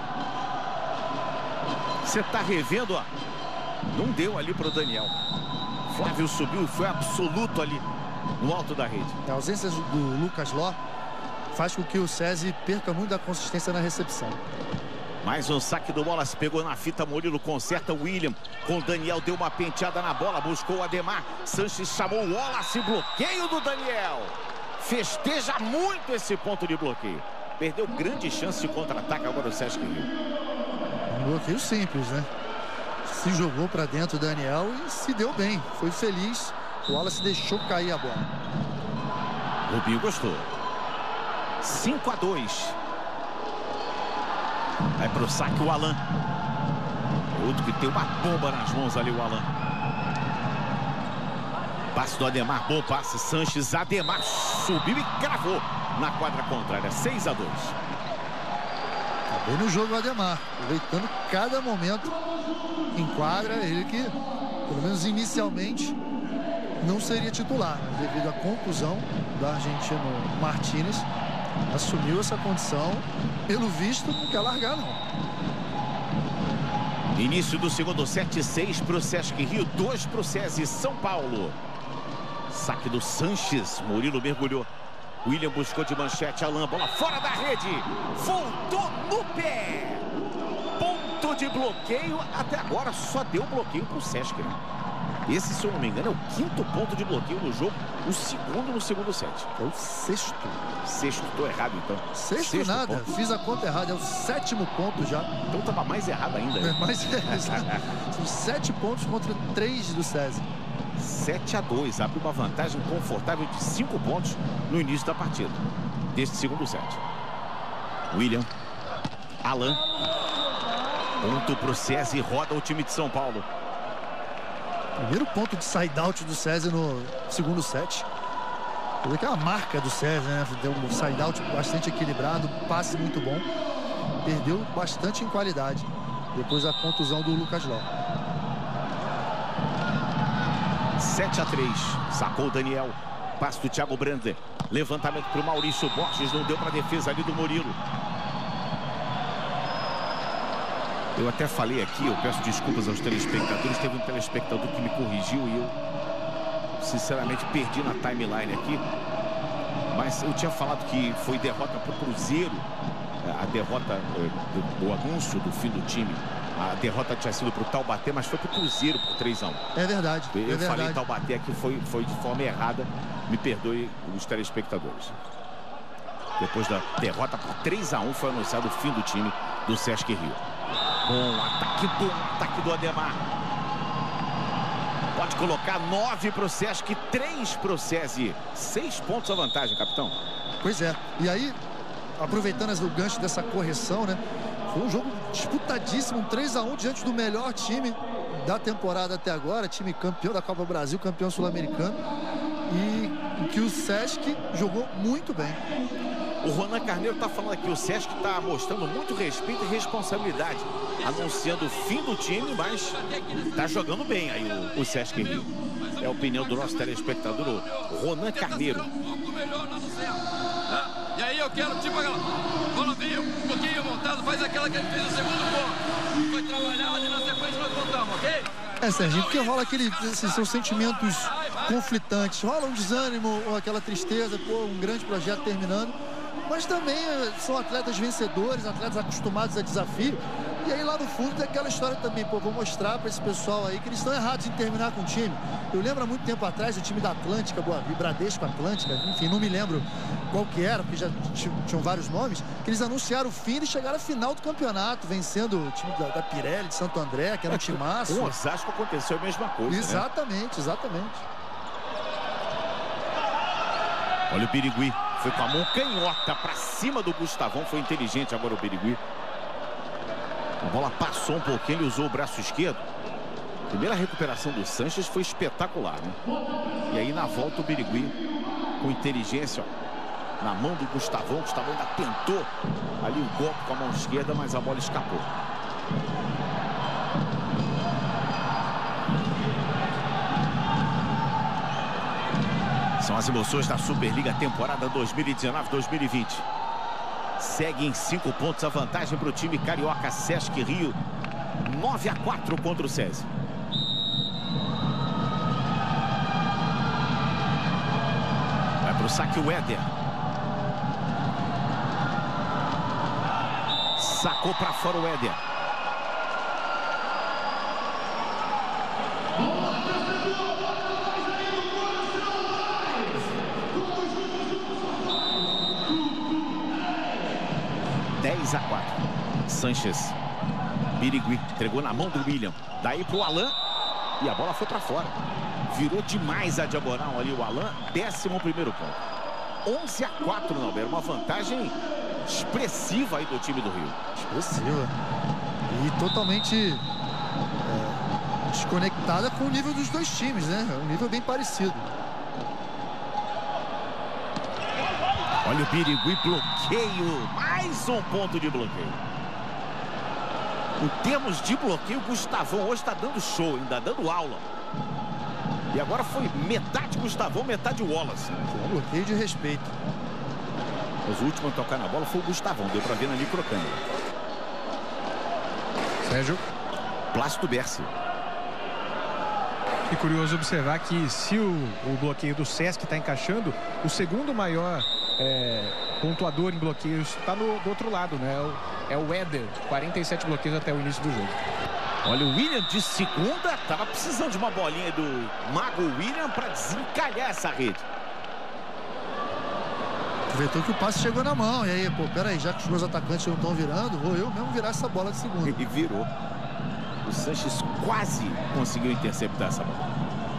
Você tá revendo, ó. Não deu ali pro Daniel. Flávio subiu e foi absoluto ali no alto da rede. A ausência do Lucas Ló faz com que o SESI perca muito da consistência na recepção. Mais um saque do Wallace, pegou na fita, Murilo conserta o William. Com o Daniel, deu uma penteada na bola, buscou o Ademar. Sanches chamou o Wallace, bloqueio do Daniel. Festeja muito esse ponto de bloqueio. Perdeu grande chance de contra-ataque agora o Sesc Rio. Um bloqueio simples, né? Se jogou para dentro o Daniel e se deu bem. Foi feliz. O Wallace deixou cair a bola. Rubinho gostou. 5-2. Vai pro saque o Alan. Outro que tem uma bomba nas mãos ali, o Alan. Passe do Ademar, bom passe. Sanches, Ademar subiu e cravou na quadra contrária. 6-2. Tá bem no jogo o Ademar, aproveitando cada momento em quadra. Ele que, pelo menos inicialmente, não seria titular, devido à contusão do argentino Martínez. Assumiu essa condição, pelo visto não quer largar não. Início do segundo set, 6 para o Sesc Rio, 2 para o SESI São Paulo. Saque do Sanches, Murilo mergulhou. William buscou de manchete, Alan, bola fora da rede, voltou no pé. Ponto de bloqueio, até agora só deu bloqueio para o Sesc, né? Esse, se eu não me engano, é o 5º ponto de bloqueio no jogo, o segundo no segundo set. É o 6º. 6º, tô errado então. 6º nada, ponto. Fiz a conta errada, é o 7º ponto já. Então tava mais errado ainda. É, mais são 7 pontos contra 3 do SESI. 7-2, abre uma vantagem confortável de 5 pontos no início da partida, deste segundo set. William, Alan, ponto pro SESI, roda o time de São Paulo. Primeiro ponto de side-out do SESI no segundo set. Que é uma marca do SESI, né? Deu um side-out bastante equilibrado, passe muito bom. Perdeu bastante em qualidade depois da contusão do Lucas Ló. 7-3, sacou o Daniel. Passe do Thiago Brander. Levantamento para o Maurício Borges, não deu para a defesa ali do Murilo. Eu até falei aqui, eu peço desculpas aos telespectadores. Teve um telespectador que me corrigiu e eu, sinceramente, perdi na timeline aqui. Mas eu tinha falado que foi derrota para o Cruzeiro. A derrota, o anúncio do fim do time. A derrota tinha sido para o Taubaté, mas foi para o Cruzeiro por 3-1. É verdade. Eu falei Taubaté aqui, foi de forma errada. Me perdoe os telespectadores. Depois da derrota por 3-1, foi anunciado o fim do time do Sesc Rio. Bom ataque do Ademar. Pode colocar 9 para o Sesc, 3 para o SESI. 6 pontos a vantagem, capitão. Pois é. E aí, aproveitando o gancho dessa correção, né? Foi um jogo disputadíssimo, um 3-1 diante do melhor time da temporada até agora. Time campeão da Copa Brasil, campeão sul-americano. E em que o Sesc jogou muito bem. O Ronan Carneiro está falando aqui, o Sesc está mostrando muito respeito e responsabilidade, anunciando o fim do time, mas está jogando bem aí o Sesc Rio. É a opinião do nosso telespectador, o Ronan Carneiro. E aí eu quero, tipo, aquela bola veio, um pouquinho montado, faz faz aquela que ele fez no segundo ponto. Foi trabalhado e na sequência nós voltamos, ok? Serginho, porque rola são sentimentos conflitantes, rola um desânimo ou aquela tristeza, pô, um grande projeto terminando, mas também são atletas vencedores, atletas acostumados a desafio, e aí lá no fundo tem aquela história também, pô, vou mostrar para esse pessoal aí que eles estão errados em terminar com o time. Eu lembro há muito tempo atrás, o time da Atlântica, Bradesco Atlântica, enfim, não me lembro qual que era, porque já tinham vários nomes, que eles anunciaram o fim e chegaram à final do campeonato, vencendo o time da Pirelli, de Santo André, que era um timaço. Com o Osasco aconteceu a mesma coisa, exatamente, né? Exatamente. Olha o Birigui, foi com a mão canhota para cima do Gustavão, foi inteligente agora o Birigui. A bola passou um pouquinho, ele usou o braço esquerdo. A primeira recuperação do Sanches foi espetacular, né? E aí na volta o Birigui com inteligência, ó, na mão do Gustavão. O Gustavão ainda tentou ali o golpe com a mão esquerda, mas a bola escapou. São as emoções da Superliga temporada 2019-2020. Segue em 5 pontos a vantagem para o time carioca. Sesc Rio 9-4 contra o SESI. Vai para o saque o Éder. Sacou para fora o Éder. A 4. Sanches. Birigui entregou na mão do William. Daí pro Alan. E a bola foi para fora. Virou demais a diagonal ali o Alan. 11º ponto. 11-4, Nalber. Uma vantagem expressiva aí do time do Rio. Expressiva. E totalmente desconectada com o nível dos dois times, né? É um nível bem parecido. Olha o Birigui, bloqueio. Mais um ponto de bloqueio. Em termos de bloqueio, o Gustavão hoje está dando show, ainda dando aula. E agora foi metade Gustavão, metade Wallace. Foi um bloqueio de respeito. Mas o último a tocar na bola foi o Gustavão. Deu para ver na microcâmera. Sérgio. Plácido Berce. E curioso observar que se o bloqueio do Sesc está encaixando, o segundo maior pontuador em bloqueios está do outro lado, né? É o Éder, 47 bloqueios até o início do jogo. Olha o William de segunda, estava precisando de uma bolinha do Mago William para desencalhar essa rede. Aproveitou que o passe chegou na mão. E aí, pô, peraí, já que os meus atacantes não estão virando, vou eu mesmo virar essa bola de segunda. E virou. O Sanches quase conseguiu interceptar essa bola.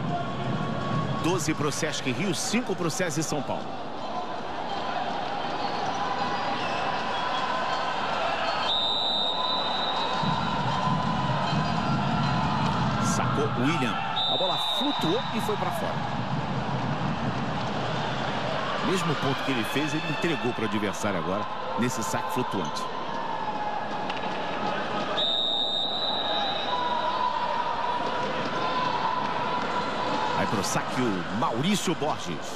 12 para o Sesc Rio, 5 para o SESI São Paulo. Sacou o William. A bola flutuou e foi para fora. Mesmo ponto que ele fez, ele entregou para o adversário agora nesse saque flutuante. Vai para o saque o Maurício Borges.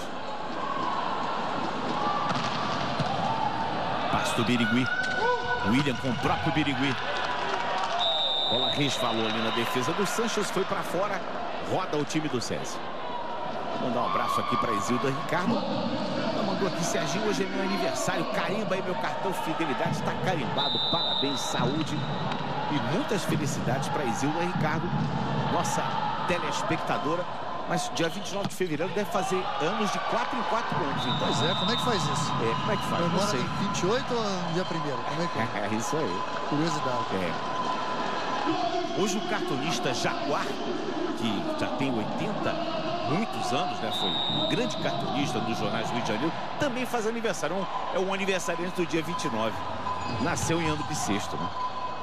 Passe do Birigui. William com o próprio Birigui. Bola resvalou ali na defesa do Sanches, foi para fora. Roda o time do SESI. Vou mandar um abraço aqui para Isilda Ricardo. Ela mandou aqui: Serginho, hoje é meu aniversário. Carimba aí meu cartão Fidelidade. Está carimbado. Parabéns, saúde e muitas felicidades para Isilda Ricardo, nossa telespectadora. Mas dia 29 de fevereiro deve fazer anos de 4 em 4 anos. Então, pois é, como é que faz isso? Como é que faz? Não sei. 28 ou no dia 1º? Como é que é? É isso aí. Curiosidade. Hoje o cartunista Jaguar, que já tem muitos anos, né? Foi um grande cartunista dos jornais do Rio de Janeiro, também faz aniversário. É um aniversariante do dia 29. Nasceu em ano bissexto, né?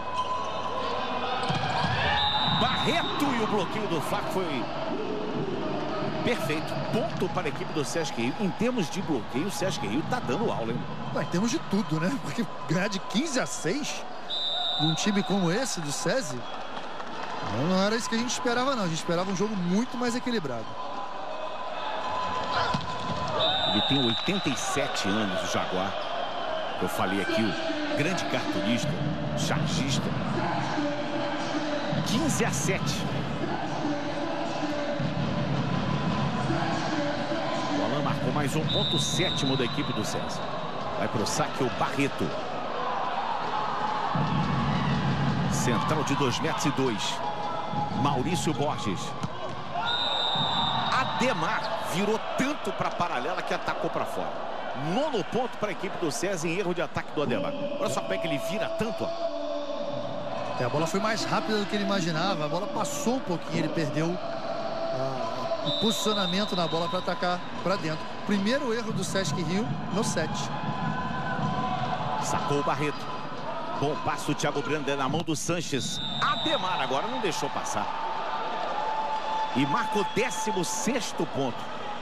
Barreto, e o bloqueio do Flaco foi perfeito. Ponto para a equipe do Sesc Rio. Em termos de bloqueio, o Sesc Rio tá dando aula, hein? Em termos de tudo, né? Porque ganhar de 15-6 de um time como esse, do SESI, não era isso que a gente esperava, não. A gente esperava um jogo muito mais equilibrado. Ele tem 87 anos, o Jaguar. Eu falei aqui, grande cartunista, chargista. 15-7. O Alain marcou mais um ponto, sétimo da equipe do César. Vai para o saque o Barreto. Central de 2,2 metros. Maurício Borges. Ademar virou tanto para a paralela que atacou para fora. Nono ponto para a equipe do César em erro de ataque do Ademar. Olha só como é que ele vira tanto, ó. A bola foi mais rápida do que ele imaginava. A bola passou um pouquinho, ele perdeu o posicionamento na bola para atacar para dentro. Primeiro erro do Sesc Rio no set. Sacou o Barreto. Bom passo do Thiago Branda na mão do Sanches. Ademar agora não deixou passar. E marca o 16º ponto.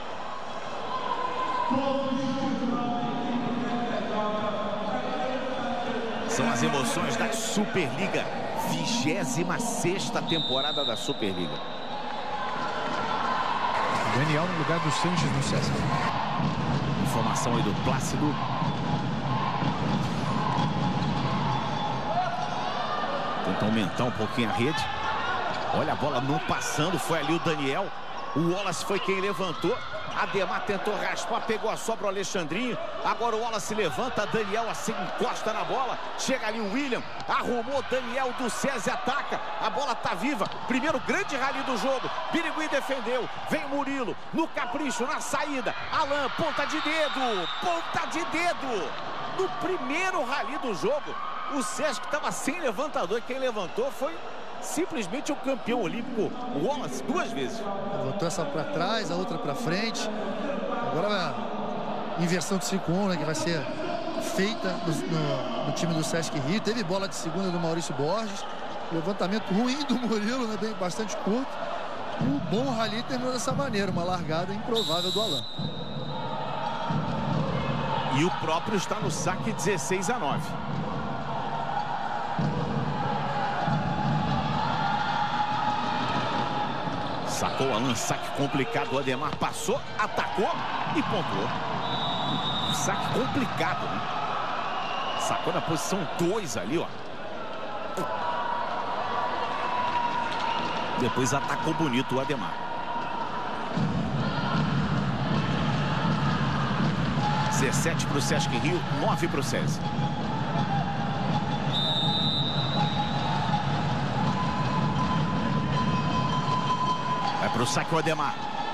São as emoções da Superliga. 26ª temporada da Superliga. Daniel no lugar do Sanches no César. Informação aí do Plácido. Tenta aumentar um pouquinho a rede. Olha a bola não passando. Foi ali o Daniel. O Wallace foi quem levantou. Ademar tentou raspar, pegou a sobra o Alexandrinho. Agora o Wallace levanta, Daniel assim encosta na bola. Chega ali o William, arrumou Daniel do César, ataca. A bola tá viva. Primeiro grande rally do jogo. Birigui defendeu. Vem Murilo no capricho, na saída. Alain, ponta de dedo. Ponta de dedo. No primeiro rally do jogo, o Sesc estava sem levantador. Quem levantou foi simplesmente o campeão olímpico Wallace, 2 vezes. Botou essa para trás, a outra para frente. Agora a inversão de 5-1, né, que vai ser feita no time do Sesc Rio. Teve bola de segunda do Maurício Borges. Levantamento ruim do Murilo, né, bem, bastante curto. E o bom rally terminou dessa maneira, uma largada improvável do Alain. E o próprio está no saque 16-9. Sacou o Alain, saque complicado. O Ademar passou, atacou e pontuou. Um saque complicado, né? Sacou na posição 2 ali, ó. Depois atacou bonito o Ademar. 17 para o Sesc Rio, 9 para o César. Vai para o saque o Ademar.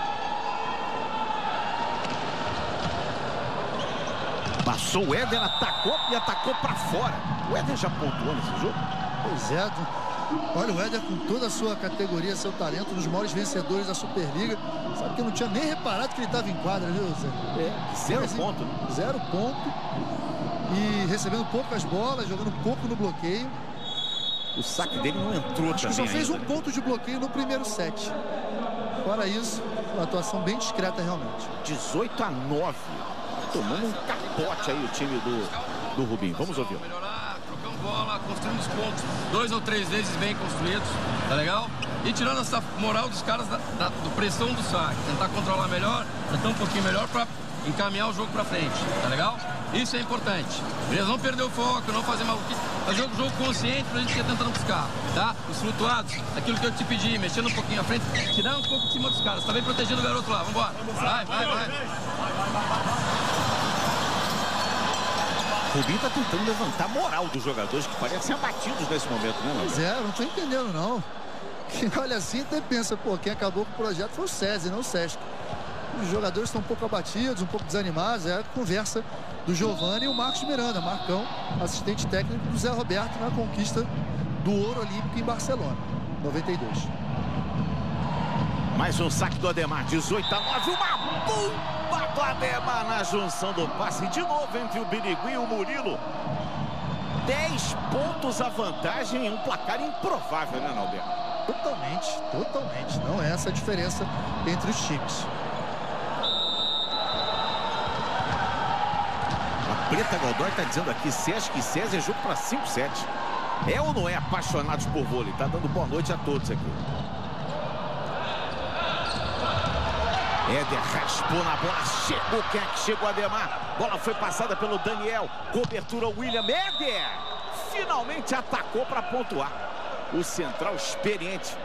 Passou o Éder, atacou e atacou para fora. O Éder já pontuou nesse jogo? Pois é. Olha, o Éder com toda a sua categoria, seu talento, um dos maiores vencedores da Superliga. Sabe que eu não tinha nem reparado que ele estava em quadra, viu, Zé? Zero ponto. 0 ponto. E recebendo poucas bolas, jogando pouco no bloqueio. O saque dele não entrou Acho também. que só fez ainda, um ponto de bloqueio no primeiro set. Fora isso, uma atuação bem discreta realmente. 18-9. Tomando um capote aí o time do Rubinho. Vamos ouvir. Melhorar, trocando bola, construindo os pontos 2 ou 3 vezes bem construídos, tá legal? E tirando essa moral dos caras do pressão do saque. Tentar controlar melhor, tentar um pouquinho melhor para encaminhar o jogo para frente, tá legal? Isso é importante. Beleza? Não perder o foco, não fazer maluquice. Fazer o jogo consciente pra gente ir tentando buscar, tá? Os flutuados, aquilo que eu te pedi, mexendo um pouquinho à frente, tirar um pouco de cima dos caras. Tá bem protegendo o garoto lá, vambora. Vai. O Rubinho tá tentando levantar a moral dos jogadores que parecem abatidos nesse momento, né, Lambert? Pois é, não tô entendendo não. Quem olha assim até pensa, pô, quem acabou com o projeto foi o César, não o Sesc. Os jogadores estão um pouco abatidos, um pouco desanimados. É a conversa do Giovani e o Marcos Miranda, Marcão, assistente técnico do Zé Roberto na conquista do ouro olímpico em Barcelona, 92. Mais um saque do Ademar, 18-9, uma bomba do Ademar na junção do passe, de novo entre o Birigui e o Murilo. 10 pontos a vantagem, um placar improvável, né, Alberto? Totalmente. Não é essa a diferença entre os times. A Preta Godoy está dizendo aqui, Sesc e César é jogo para 5-7. É ou não é apaixonados por vôlei? Tá dando boa noite a todos aqui. Éder raspou na bola, chegou, quem é que chegou? Ademar, bola foi passada pelo Daniel, cobertura William, Éder finalmente atacou para pontuar. O central experiente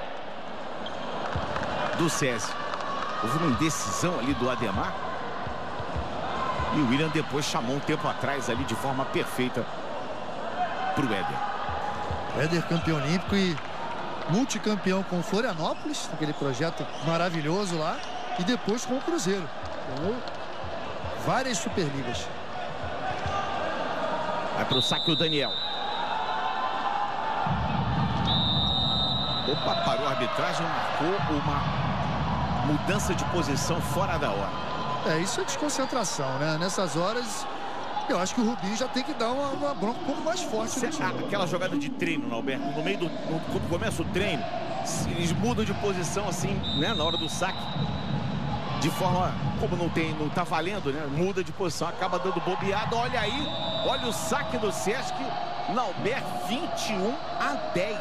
do SESI. Houve uma indecisão ali do Ademar. E o William depois chamou um tempo atrás ali de forma perfeita para o Éder. Éder campeão olímpico e multicampeão com Florianópolis, aquele projeto maravilhoso lá. E depois com o Cruzeiro. Ganhou várias Superligas. Vai para o saque o Daniel. Opa, parou a arbitragem, marcou uma mudança de posição fora da hora. Isso é desconcentração, né? Nessas horas, eu acho que o Rubinho já tem que dar uma bronca um pouco mais forte. Aquela jogada de treino, Alberto, no meio do... Quando começa o treino, eles mudam de posição assim, né? Na hora do saque. De forma, como não tá valendo, né? Muda de posição, acaba dando bobeada. Olha aí, olha o saque do Sesc. Nauber, 21-10.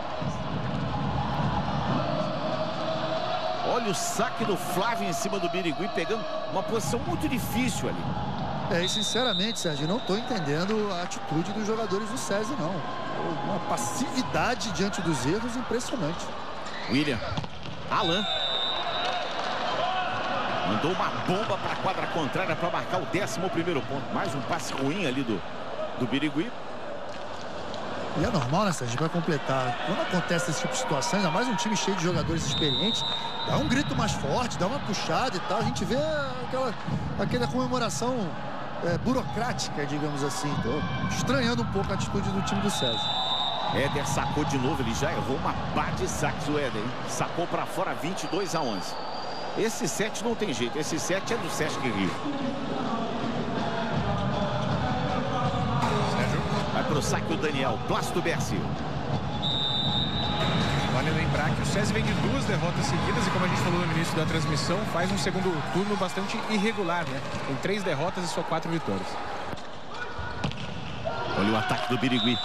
Olha o saque do Flávio em cima do Birigui, pegando uma posição muito difícil ali. E sinceramente, Sérgio, não estou entendendo a atitude dos jogadores do SESI, não. Uma passividade diante dos erros impressionante. William, Alan. Mandou uma bomba para a quadra contrária para marcar o 11º ponto. Mais um passe ruim ali do Birigui. E é normal, né, Sérgio, para completar. Quando acontece esse tipo de situação, ainda mais um time cheio de jogadores experientes, dá um grito mais forte, dá uma puxada e tal. A gente vê aquela comemoração burocrática, digamos assim. Tô estranhando um pouco a atitude do time do SESI. Éder sacou de novo, ele já errou uma pá de saques o Éder, hein? Sacou para fora, 22-11. Esse set não tem jeito, esse set é do Sesc Rio. Sérgio. Vai pro saque o Daniel, Plácido Bercio. Vale lembrar que o SESI vem de 2 derrotas seguidas e, como a gente falou no início da transmissão, faz um segundo turno bastante irregular, né? Tem 3 derrotas e só 4 vitórias. Olha o ataque do Birigui.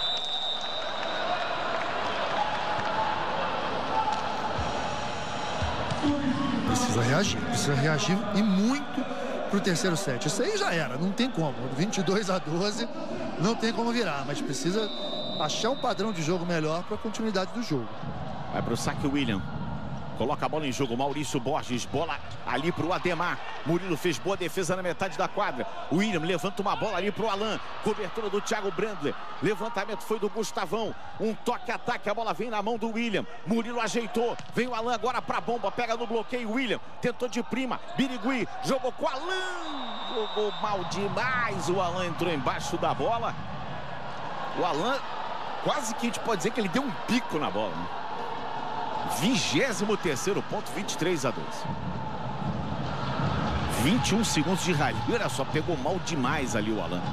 Precisa reagir e muito pro terceiro set. Isso aí já era, não tem como. 22-12, não tem como virar, mas precisa achar um padrão de jogo melhor para a continuidade do jogo. Vai pro saque o William. Coloca a bola em jogo, Maurício Borges, bola ali pro Ademar. Murilo fez boa defesa na metade da quadra. O William levanta uma bola ali pro Alan. Cobertura do Thiago Brandler. Levantamento foi do Gustavão. Um toque-ataque, a bola vem na mão do William. Murilo ajeitou. Vem o Alan agora pra bomba. Pega no bloqueio, William. Tentou de prima. Birigui jogou com o Alan. Jogou mal demais. O Alan entrou embaixo da bola. O Alan, quase que a gente pode dizer que ele deu um pico na bola, né? 23º ponto, 23-12. 21 segundos de rally. Olha só, pegou mal demais ali o Alan.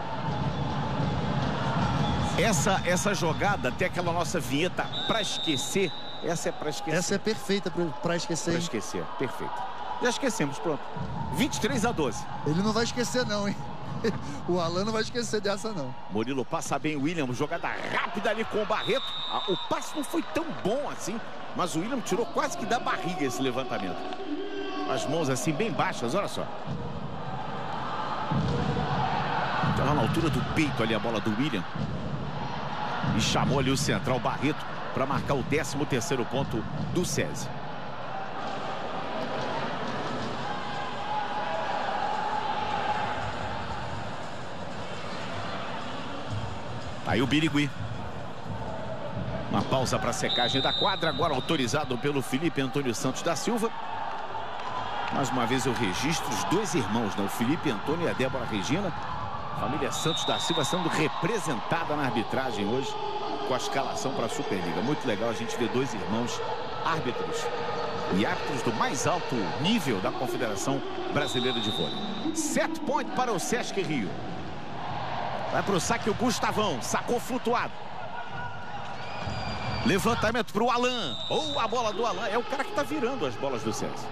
Essa jogada, até aquela nossa vinheta pra esquecer. Essa é pra esquecer. Essa é perfeita pra esquecer. Pra esquecer, perfeita. Já esquecemos, pronto. 23-12. Ele não vai esquecer não, hein? O Alan não vai esquecer dessa, não. Murilo passa bem, William, jogada rápida ali com o Barreto. O passe não foi tão bom assim, mas o William tirou quase que da barriga esse levantamento. As mãos assim bem baixas, olha só. Estava na altura do peito ali a bola do William. E chamou ali o central Barreto para marcar o 13º ponto do SESI. Aí o Birigui. Uma pausa para a secagem da quadra. Agora autorizado pelo Felipe Antônio Santos da Silva. Mais uma vez eu registro os 2 irmãos, né? O Felipe Antônio e a Débora Regina. Família Santos da Silva sendo representada na arbitragem hoje com a escalação para a Superliga. Muito legal a gente ver 2 irmãos árbitros. E árbitros do mais alto nível da Confederação Brasileira de Vôlei. Set point para o Sesc Rio. Vai pro saque o Gustavão. Sacou flutuado. Levantamento pro Alan. Ou a bola do Alan. É o cara que tá virando as bolas do SESI.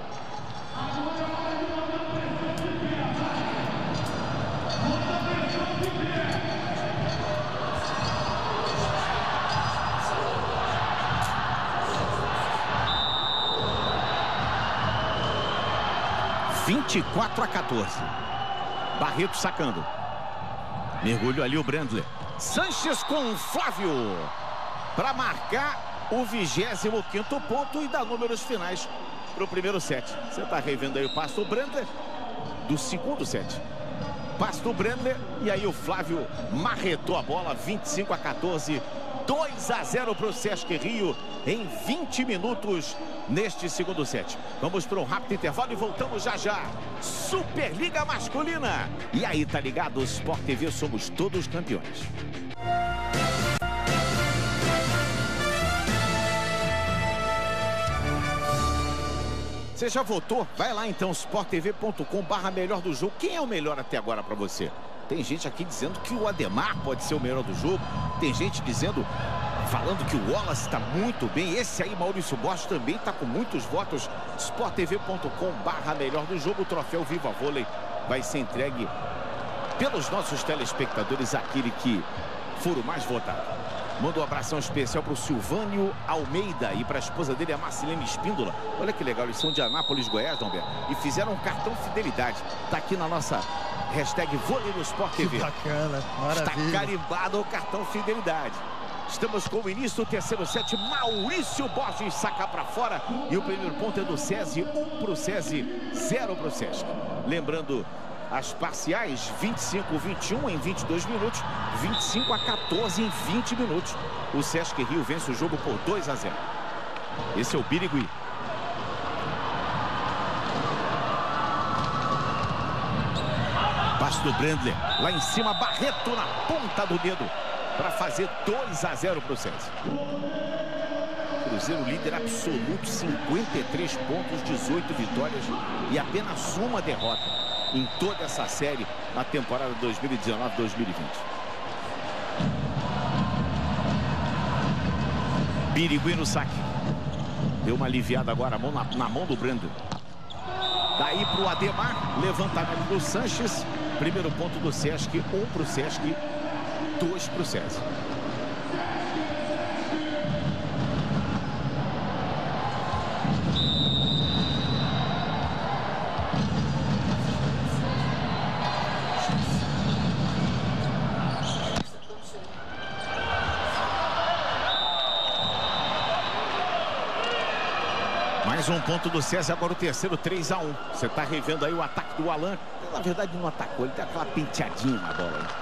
24-14. Barreto sacando. Mergulho ali o Brandler. Sanches com o Flávio para marcar o 25º ponto e dar números finais para o primeiro set. Você está revendo aí o passe do Brandler do segundo set. Passe do Brandler e aí o Flávio marretou a bola. 25-14. 2-0 para o Sesc Rio em 20 minutos neste segundo set. Vamos para um rápido intervalo e voltamos já já. Superliga Masculina. E aí, tá ligado? O Sport TV, somos todos campeões. Você já votou? Vai lá então, sporttv.com/melhor do jogo. Quem é o melhor até agora para você? Tem gente aqui dizendo que o Ademar pode ser o melhor do jogo. Tem gente falando que o Wallace está muito bem. Esse aí, Maurício Borges, também está com muitos votos. sporttv.com/melhor do jogo. O troféu Viva Vôlei vai ser entregue pelos nossos telespectadores, aquele que for o mais votado. Manda um abração especial para o Silvânio Almeida e para a esposa dele, a Marcelene Espíndola. Olha que legal, eles são de Anápolis, Goiás, Humberto, e fizeram um cartão fidelidade. Está aqui na nossa hashtag Vôlei no Sport TV. Que bacana, maravilha. Está carimbado o cartão fidelidade. Estamos com o início do terceiro set. Maurício Borges saca para fora. E o primeiro ponto é do SESI. 1 para o SESI, 0 para o Sesc. Lembrando as parciais, 25-21 em 22 minutos. 25-14 em 20 minutos. O Sesc Rio vence o jogo por 2-0. Esse é o Birigui. Passe do Brandler. Lá em cima, Barreto na ponta do dedo para fazer 2-0 para o SESI. Cruzeiro líder absoluto, 53 pontos, 18 vitórias e apenas uma derrota em toda essa série na temporada 2019-2020. Birigui no saque. Deu uma aliviada agora na mão do Brandon. Daí para o Ademar, levantamento do Sanches. Primeiro ponto do Sesc, 1 para o Sesc, 2 para o SESI. Mais um ponto do SESI, agora o terceiro, 3-1. Você está revendo aí o ataque do Alan. Na verdade não atacou, ele deu aquela penteadinha na bola aí.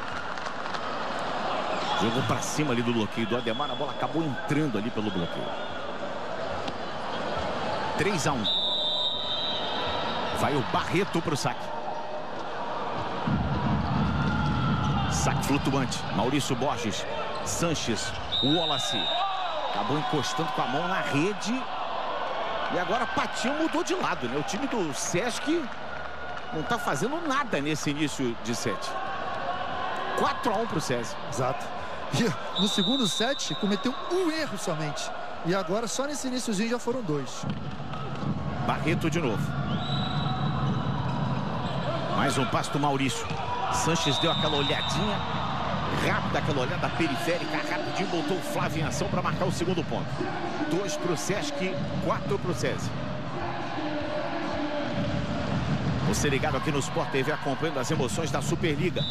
Jogou para cima ali do bloqueio do Ademar, a bola acabou entrando ali pelo bloqueio. 3-1. Vai o Barreto para o saque. Saque flutuante. Maurício Borges. Sanches. Wallace. Acabou encostando com a mão na rede. E agora Patinho mudou de lado, né? O time do Sesc não está fazendo nada nesse início de set. 4-1 para o SESI. Exato. E no segundo set cometeu um erro somente. E agora só nesse iniciozinho já foram 2. Barreto de novo. Mais um passe do Maurício. Sanches deu aquela olhadinha rápida, aquela olhada periférica, rapidinho, botou o Flávio em ação para marcar o segundo ponto. 2 para o Sesc, 4 para o SESI. Você ligado aqui no Sport TV acompanhando as emoções da Superliga.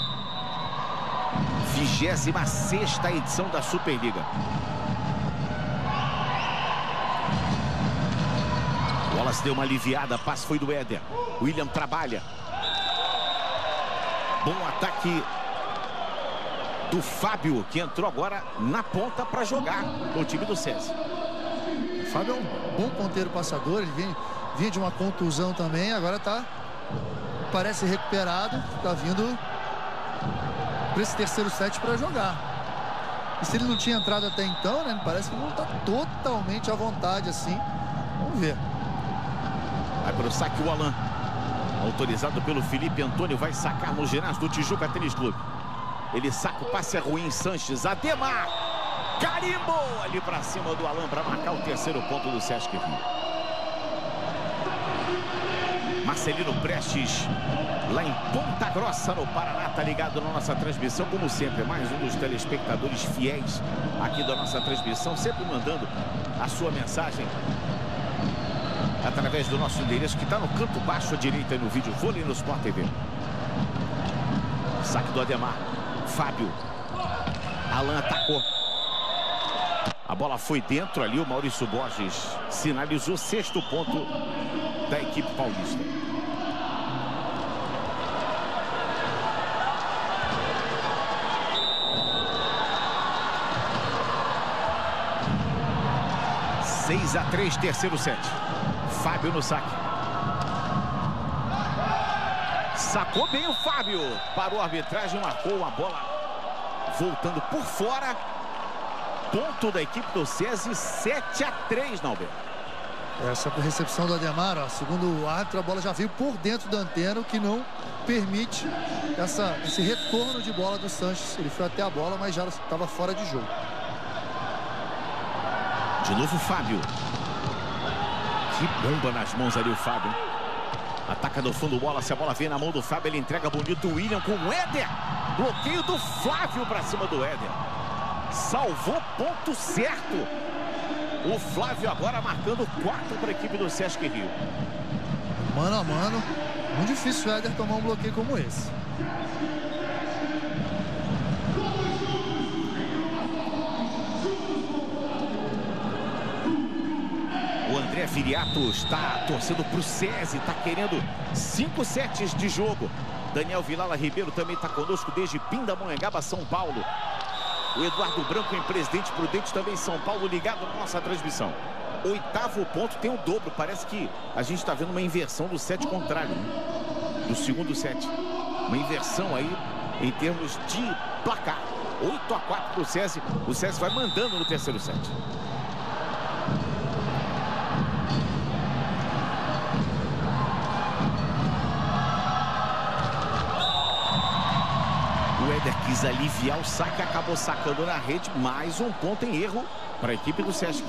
26ª edição da Superliga. Wallace deu uma aliviada, passe foi do Éder. William trabalha. Bom ataque do Fábio, que entrou agora na ponta para jogar com o time do SESI. O Fábio é um bom ponteiro passador, ele vinha de uma contusão também, agora parece recuperado, está vindo para esse terceiro set para jogar. E se ele não tinha entrado até então, né, parece que não está totalmente à vontade assim. Vamos ver. Vai para o saque o Alan. Autorizado pelo Felipe Antônio, vai sacar no ginásio do Tijuca Tênis Clube. Ele saca, o passe é ruim, Sanches, Ademar, carimbou ali para cima do Alan para marcar o terceiro ponto do Sesc Rio. Marcelino Prestes, lá em Ponta Grossa, no Paraná, tá ligado na nossa transmissão, como sempre, mais um dos telespectadores fiéis aqui da nossa transmissão, sempre mandando a sua mensagem através do nosso endereço que está no canto baixo à direita no vídeo Vôlei no Sport TV. Saque do Ademar. Fábio. Alan atacou. A bola foi dentro ali. O Maurício Borges sinalizou 6º ponto da equipe paulista. (6 a 3, terceiro set. Fábio no saque. Sacou bem o Fábio. Parou a arbitragem, marcou a bola voltando por fora. Ponto da equipe do SESI, 7 a 3, Nauber. Essa recepção do Ademar, ó, segundo o árbitro, a bola já veio por dentro da antena, o que não permite esse retorno de bola do Sanches. Ele foi até a bola, mas já estava fora de jogo. De novo o Fábio. Que bomba nas mãos ali o Fábio. Ataca do fundo bola. Se a bola vem na mão do Fábio, ele entrega bonito o William com o Éder. Bloqueio do Flávio para cima do Éder. Salvou ponto certo. O Flávio agora marcando 4 para a equipe do Sesc Rio. Mano a mano. Muito difícil o Éder tomar um bloqueio como esse. André Viriato está torcendo para o SESI, está querendo 5 sets de jogo. Daniel Vilala Ribeiro também está conosco desde Pindamonhangaba, São Paulo. O Eduardo Branco em Presidente Prudente, também São Paulo, ligado na nossa transmissão. 8º ponto, tem o dobro. Parece que a gente está vendo uma inversão do set contrário, né? Do segundo set. Uma inversão aí em termos de placar. 8 a 4 para o SESI. O SESI vai mandando no terceiro set. O Éder quis aliviar o saque, acabou sacando na rede. Mais um ponto em erro para a equipe do Sesc.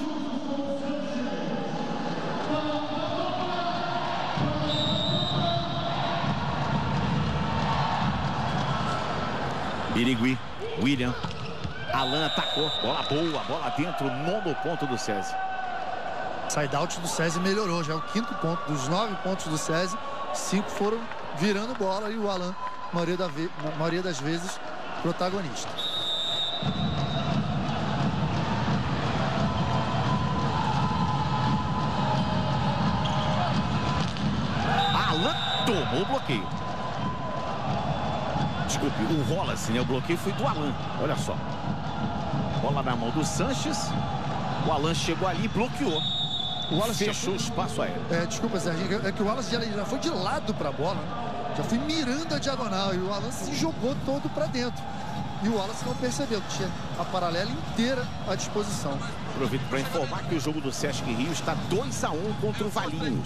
Birigui, William, Alan atacou, bola boa, bola dentro, 9º ponto do SESI. Side-out do SESI melhorou, já é o 5º ponto. Dos 9 pontos do SESI, 5 foram virando bola e o Alan, na maioria das vezes, protagonista. Alan tomou o bloqueio. Desculpe, o Wallace, né? O bloqueio foi do Alan. Olha só. Bola na mão do Sanches. O Alan chegou ali e bloqueou. O Wallace fechou o espaço aéreo. Desculpa, Sérgio, é que o Wallace já foi de lado para a bola, né? Já foi mirando a diagonal e o Alan se jogou todo para dentro. E o Wallace não percebeu que tinha a paralela inteira à disposição. Aproveito para informar que o jogo do Sesc Rio está 2 a 1 contra o Valinhos.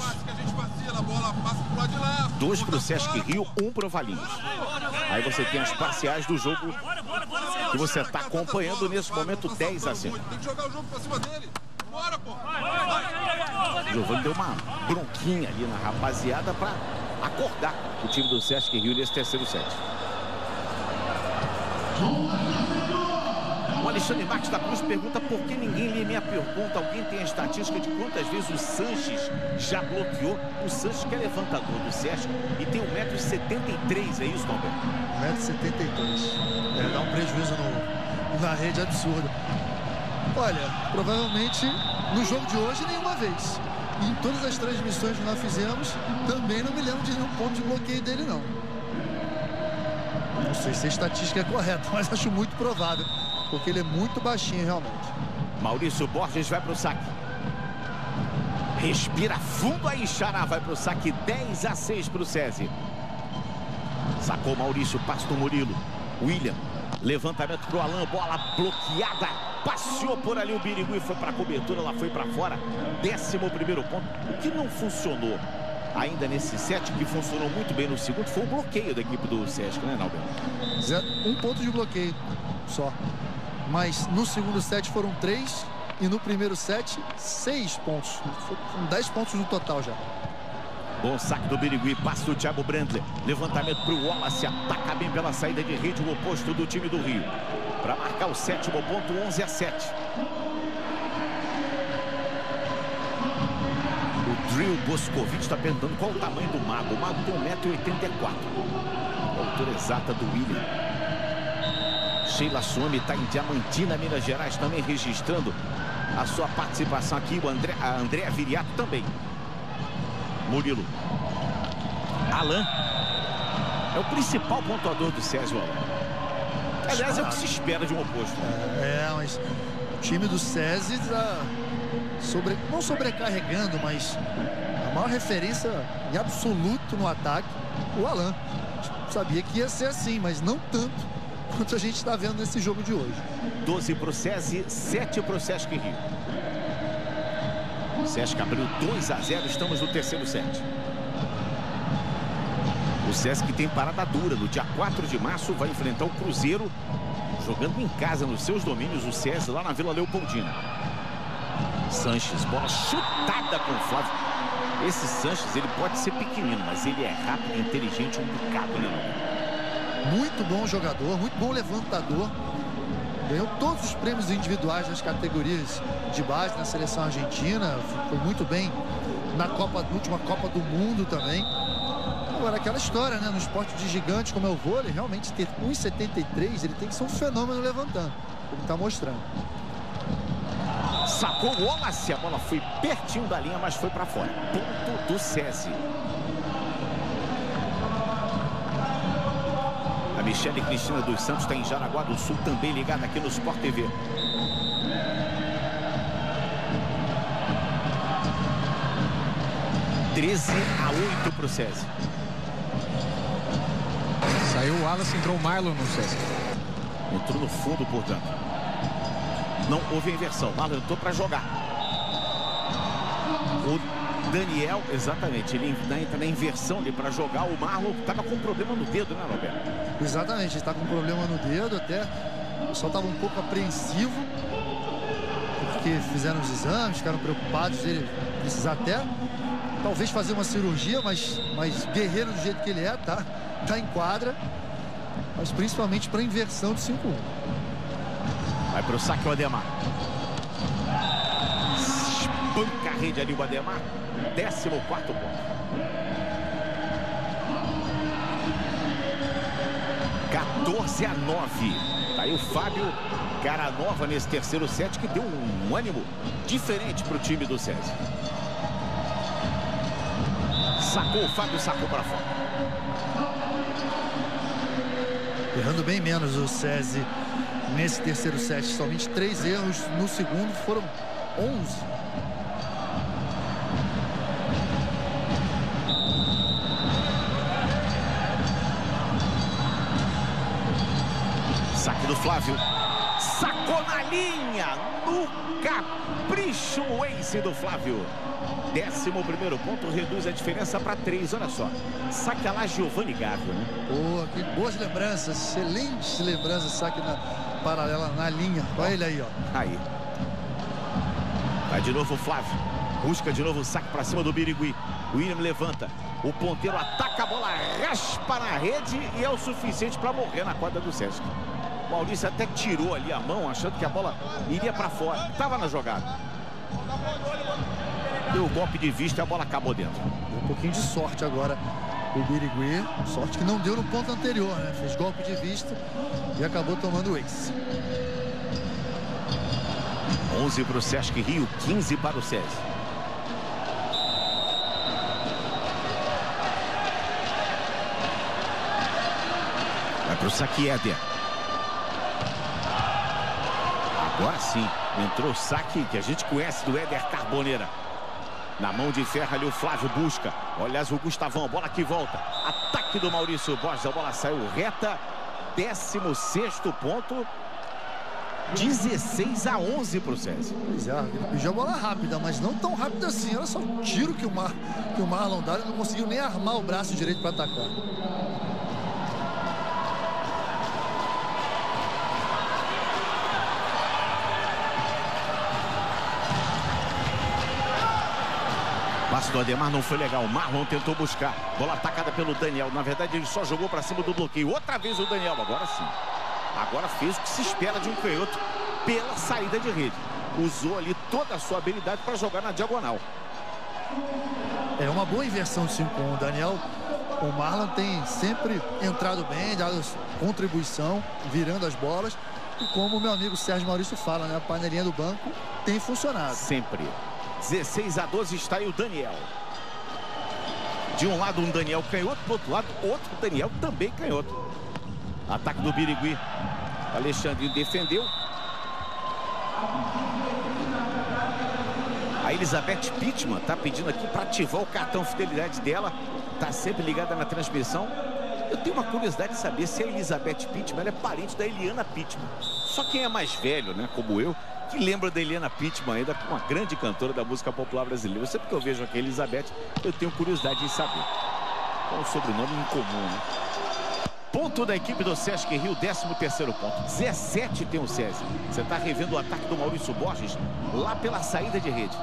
2 para o Sesc Rio, 1 para o Valinhos. Aí você tem as parciais do jogo que você está acompanhando nesse momento, 10 a 0. Tem que jogar o jogo para cima dele. Bora, pô. O Giovanni deu uma bronquinha ali na rapaziada para acordar o time do Sesc Rio nesse terceiro set. O Alexandre Marques da Cruz pergunta por que ninguém lê minha pergunta. Alguém tem a estatística de quantas vezes o Sanches já bloqueou? O Sanches, que é levantador do Sesc e tem 1,73 m, é isso, Norberto? 1,73 m. Dá um prejuízo na rede absurdo. Olha, provavelmente no jogo de hoje nenhuma vez. E em todas as transmissões que nós fizemos, também não me lembro de nenhum ponto de bloqueio dele, não. Não sei se a estatística é correta, mas acho muito provável, porque ele é muito baixinho realmente. Maurício Borges vai para o saque. Respira fundo aí, Xará vai para o saque. 10 a 6 para o SESI. Sacou Maurício, passo do Murilo. William, levantamento para o Alan, bola bloqueada. Passeou por ali o Birigui, foi para a cobertura, ela foi para fora. 11º ponto. O que não funcionou ainda nesse set, que funcionou muito bem no segundo, foi o bloqueio da equipe do Sesc, né, Nalberto? 1 ponto de bloqueio só. Mas no segundo set foram 3 e no primeiro set 6 pontos. Foram 10 pontos no total já. Bom saque do Birigui, passe do Thiago Brandler. Levantamento para o Wallace, ataca bem pela saída de rede, o oposto do time do Rio. Para marcar o 7º ponto, 11 a 7. O Drill Boscovich está perguntando qual o tamanho do Mago. O Mago tem 1,84 m. A altura exata do William. Sheila Suami está em Diamantina, Minas Gerais, também registrando a sua participação aqui. A Andréa Viriato também. Murilo. Alan. É o principal pontuador do SESI, Alan. Aliás, é o que se espera de um oposto. Mas o time do SESI está não sobrecarregando, mas a maior referência em absoluto no ataque, o Alan. Sabia que ia ser assim, mas não tanto quanto a gente está vendo nesse jogo de hoje. 12 para o SESI, 7 para o Sesc Rio. O Sesc abriu 2-0, estamos no terceiro set. O Sesc tem parada dura. No dia 4 de março vai enfrentar o Cruzeiro, jogando em casa nos seus domínios, o SESI lá na Vila Leopoldina. Sanches, bola chutada com o Flávio. Esse Sanches, ele pode ser pequenino, mas ele é rápido e inteligente, um bocado, né? Muito bom jogador, muito bom levantador. Ganhou todos os prêmios individuais nas categorias de base na seleção argentina. Foi muito bem na última Copa do Mundo também. Agora, aquela história, né? No esporte de gigantes como é o vôlei, realmente ter 1,73, ele tem que ser um fenômeno levantando. Ele está mostrando. Sacou o Wallace, a bola foi pertinho da linha, mas foi para fora. Ponto do SESI. A Michele Cristina dos Santos está em Jaraguá do Sul, também ligada aqui no Sport TV. (13-8) para o SESI. Saiu o Wallace, entrou o Marlon no SESI. Entrou no fundo, portanto. Não houve inversão. O Marlon entrou para jogar. O Daniel, exatamente, ele entra na inversão ali para jogar. O Marlon estava com problema no dedo, né, Roberto? Exatamente, ele está com problema no dedo. Até o pessoal estava um pouco apreensivo, porque fizeram os exames, ficaram preocupados dele precisar até talvez fazer uma cirurgia, mas guerreiro do jeito que ele é, tá em quadra, mas principalmente para inversão de 5-1. Vai para o saque o Ademar. Espanca a rede ali o Ademar. 14º ponto. (14-9). Tá aí o Fábio, cara nova nesse terceiro set, que deu um ânimo diferente para o time do SESI. Sacou o Fábio, sacou para fora. Errando bem menos o SESI nesse terceiro set. Somente 3 erros no segundo, foram 11. Saque do Flávio. Sacou na linha. No capricho, o ace do Flávio. 11º ponto, reduz a diferença para 3. Olha só. Saque lá Giovanni Gávio, né? Boa, que boas lembranças. Excelentes lembranças. Saque paralela na linha. Olha ele aí, ó. Aí. Vai de novo o Flávio. Busca de novo o saque para cima do Birigui. O William levanta. O ponteiro ataca, a bola raspa na rede e é o suficiente para morrer na quadra do Sesc. O Maurício até tirou ali a mão, achando que a bola iria para fora. Estava na jogada. Deu o golpe de vista e a bola acabou dentro. Deu um pouquinho de sorte agora o Birigui. Sorte que não deu no ponto anterior, né? Fez golpe de vista e acabou tomando o ace. 11 para o Sesc Rio, 15 para o SESI. Vai para o saque Éder. Agora sim, entrou o saque que a gente conhece do Éder Carboneira. Na mão de ferro ali o Flávio busca. Olha o Gustavão, bola que volta. Ataque do Maurício Borges, a bola saiu reta. 16º ponto. 16-11 para o SESI. Pois é, ele pediu a bola rápida, mas não tão rápida assim. Olha só o tiro que o Marlon dá. Ele não conseguiu nem armar o braço direito para atacar. O passe do Ademar não foi legal. O Marlon tentou buscar. Bola atacada pelo Daniel. Na verdade, ele só jogou para cima do bloqueio. Outra vez o Daniel. Agora sim. Agora fez o que se espera de um canhoto pela saída de rede. Usou ali toda a sua habilidade para jogar na diagonal. É uma boa inversão de 5-1. O Marlon tem sempre entrado bem, dado contribuição, virando as bolas. E como o meu amigo Sérgio Maurício fala, né? A panelinha do banco tem funcionado. Sempre. 16-12 está aí o Daniel. De um lado um Daniel canhoto, do outro lado outro Daniel também canhoto. Ataque do Birigui. Alexandre defendeu. A Elizabeth Pittman está pedindo aqui para ativar o cartão fidelidade dela. Está sempre ligada na transmissão. Eu tenho uma curiosidade de saber se a Elizabeth Pittman ela é parente da Eliana Pittman. Só quem é mais velho, né, como eu, que lembra da Eliana Pittman ainda, uma grande cantora da música popular brasileira. Sempre que eu vejo aqui a Elizabeth, eu tenho curiosidade em saber. É um sobrenome incomum, né? Ponto da equipe do Sesc Rio, 13º ponto. 17 tem o SESI. Você está revendo o ataque do Maurício Borges lá pela saída de rede.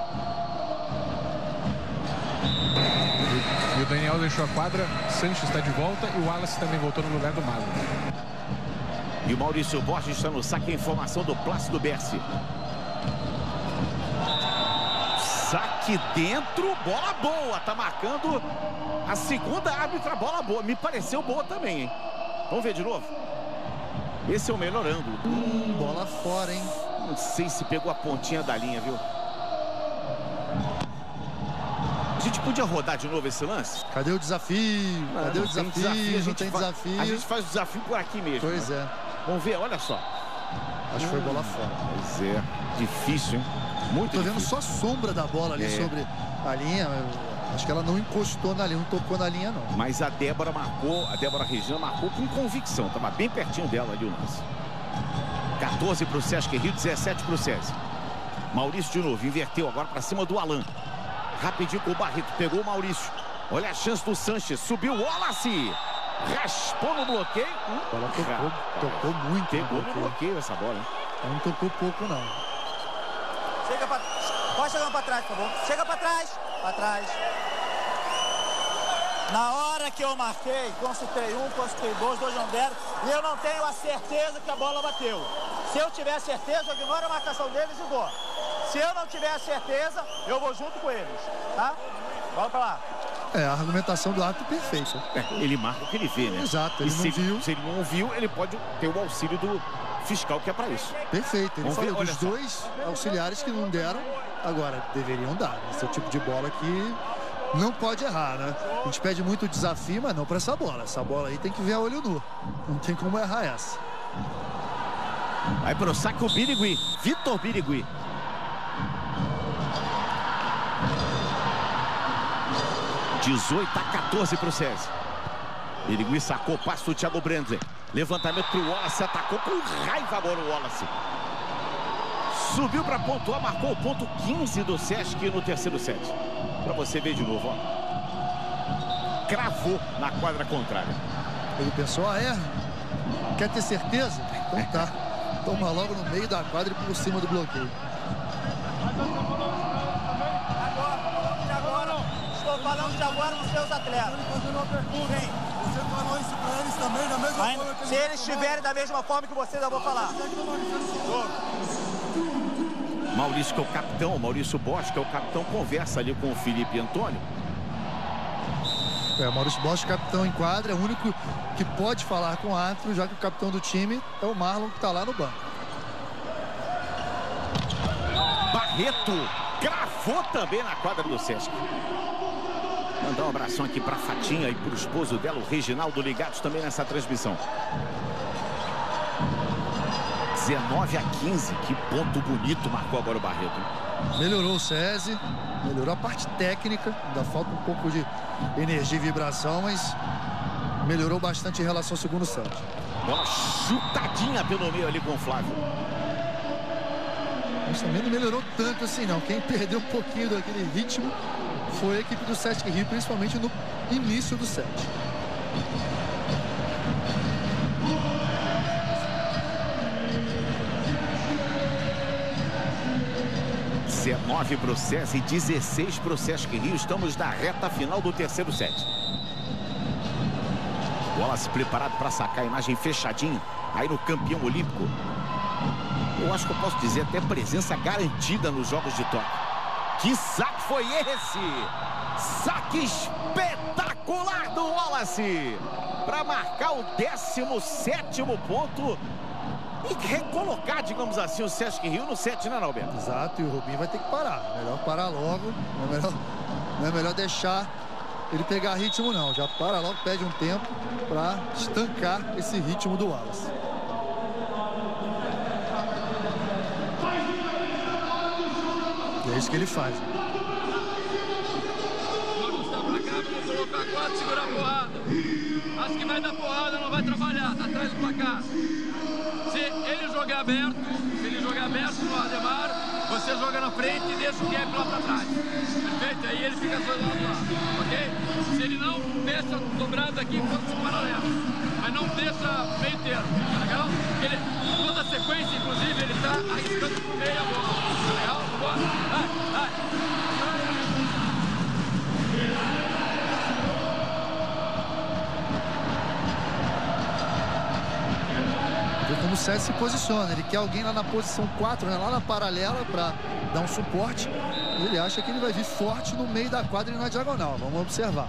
E o Daniel deixou a quadra, Sanches está de volta e o Wallace também voltou no lugar do Marlon. E o Maurício Borges está no saque, a informação do Plácido Berci. Saque dentro, bola boa, tá marcando a segunda árbitra, bola boa. Me pareceu boa também, hein? Vamos ver de novo. Esse é o melhor ângulo. Bola fora, hein? Não sei se pegou a pontinha da linha, viu? A gente podia rodar de novo esse lance? Cadê o desafio? Cadê o desafio? Não tem desafio. A gente faz o desafio por aqui mesmo. Pois é. Vamos ver, olha só. Acho que foi bola fora. Pois é. Difícil, hein? Muito difícil. Tô vendo só a sombra da bola ali sobre a linha. Acho que ela não encostou na linha, não tocou na linha, não. Mas a Débora marcou, a Débora Regina marcou com convicção. Tava bem pertinho dela ali o lance. 14 para o Sesc Rio, 17 para o SESI. Maurício de novo, inverteu agora para cima do Alan. Rapidinho com o Barreto, pegou o Maurício. Olha a chance do Sanches, subiu o Wallace. Raspou no bloqueio. Ela tocou muito. Pegou no bloqueio essa bola, hein? Não tocou pouco, não. Chega pra... Pode chegar pra trás, por favor. Chega pra trás. Pra trás. Na hora que eu marquei, consultei um, consultei dois não deram. E eu não tenho a certeza que a bola bateu. Se eu tiver a certeza, eu ignoro a marcação deles e vou. Se eu não tiver a certeza, eu vou junto com eles, tá? Bola pra lá. É, a argumentação do árbitro perfeita. Ele marca o que ele vê, né? Exato, ele não viu. Se ele não viu, ele pode ter o auxílio do fiscal, que é pra isso. Perfeito, ele falou dos dois auxiliares que não deram, agora deveriam dar. Esse é o tipo de bola que não pode errar, né? A gente pede muito desafio, mas não pra essa bola. Essa bola aí tem que ver a olho nu. Não tem como errar essa. Vai pro saque o Birigui, Vitor Birigui. (18-14) para o SESI. Birigui sacou, passo do Thiago Brandler. Levantamento para o Wallace, atacou com raiva agora o Wallace. Subiu para pontuar, marcou o ponto 15 do Sesc no terceiro set. Para você ver de novo, ó. Cravou na quadra contrária. Ele pensou, quer ter certeza? Então tá. Toma logo no meio da quadra e por cima do bloqueio. Falando de agora nos seus atletas. Sim. Você falou isso pra eles também, da mesma forma que se eles estiverem da mesma forma que vocês, eu vou falar. Maurício, que é o capitão, Maurício Bosch, que é o capitão, conversa ali com o Felipe Antônio. Maurício Bosch, capitão em quadra, é o único que pode falar com o árbitro, já que o capitão do time é o Marlon, que está lá no banco. Barreto cravou também na quadra do Sesc. Mandar um abração aqui para Fatinha e para o esposo dela, o Reginaldo, ligados também nessa transmissão. 19-15, que ponto bonito marcou agora o Barreto. Melhorou o SESI, melhorou a parte técnica, ainda falta um pouco de energia e vibração, mas melhorou bastante em relação ao segundo set. Bola chutadinha pelo meio ali com o Flávio. Mas também não melhorou tanto assim não, quem perdeu um pouquinho daquele ritmo foi a equipe do Sesc Rio, principalmente no início do set. (19 para o SESI e 16 para o Sesc Rio. Estamos na reta final do terceiro set. Wallace preparado para sacar a imagem fechadinho aí no campeão olímpico. Eu acho que eu posso dizer até presença garantida nos Jogos de Tóquio. Que saque foi esse? Saque espetacular do Wallace para marcar o 17º ponto e recolocar, digamos assim, o Sesc Rio no 7, né, Alberto? Exato, e o Rubinho vai ter que parar. Melhor parar logo, não é melhor deixar ele pegar ritmo, não. Já para logo, pede um tempo para estancar esse ritmo do Wallace. E é isso que ele faz. Colocar 4, segurar a porrada. Acho que vai dar porrada, não vai trabalhar, tá atrás do placar. Se ele jogar aberto no Ademar, você joga na frente e deixa o gap lá pra trás. Perfeito? Aí ele fica só do lado lá, ok? Se ele não fecha dobrado aqui, pode paralelo. Mas não deixa meio termo, tá legal? Toda a sequência, inclusive, ele tá arriscando pro meio a bola. Tá legal? Bora, vai. Como o César se posiciona, ele quer alguém lá na posição 4, né, lá na paralela para dar um suporte. Ele acha que ele vai vir forte no meio da quadra e na diagonal. Vamos observar.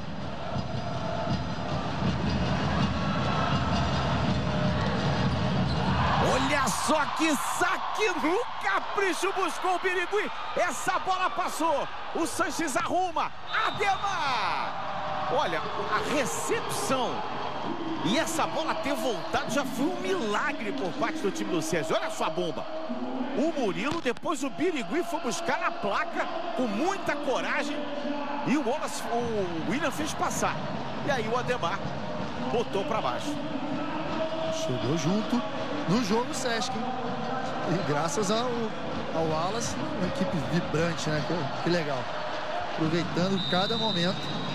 Olha só que saque no capricho, buscou o Birigui. Essa bola passou, o Sanches arruma, Ademar. Olha, a recepção e essa bola ter voltado já foi um milagre por parte do time do César. Olha só a bomba. O Murilo, depois o Birigui foi buscar na placa com muita coragem e o William fez passar. E aí o Ademar botou para baixo. Chegou junto no jogo Sesc. E graças ao Wallace, uma equipe vibrante, né? Que legal. Aproveitando cada momento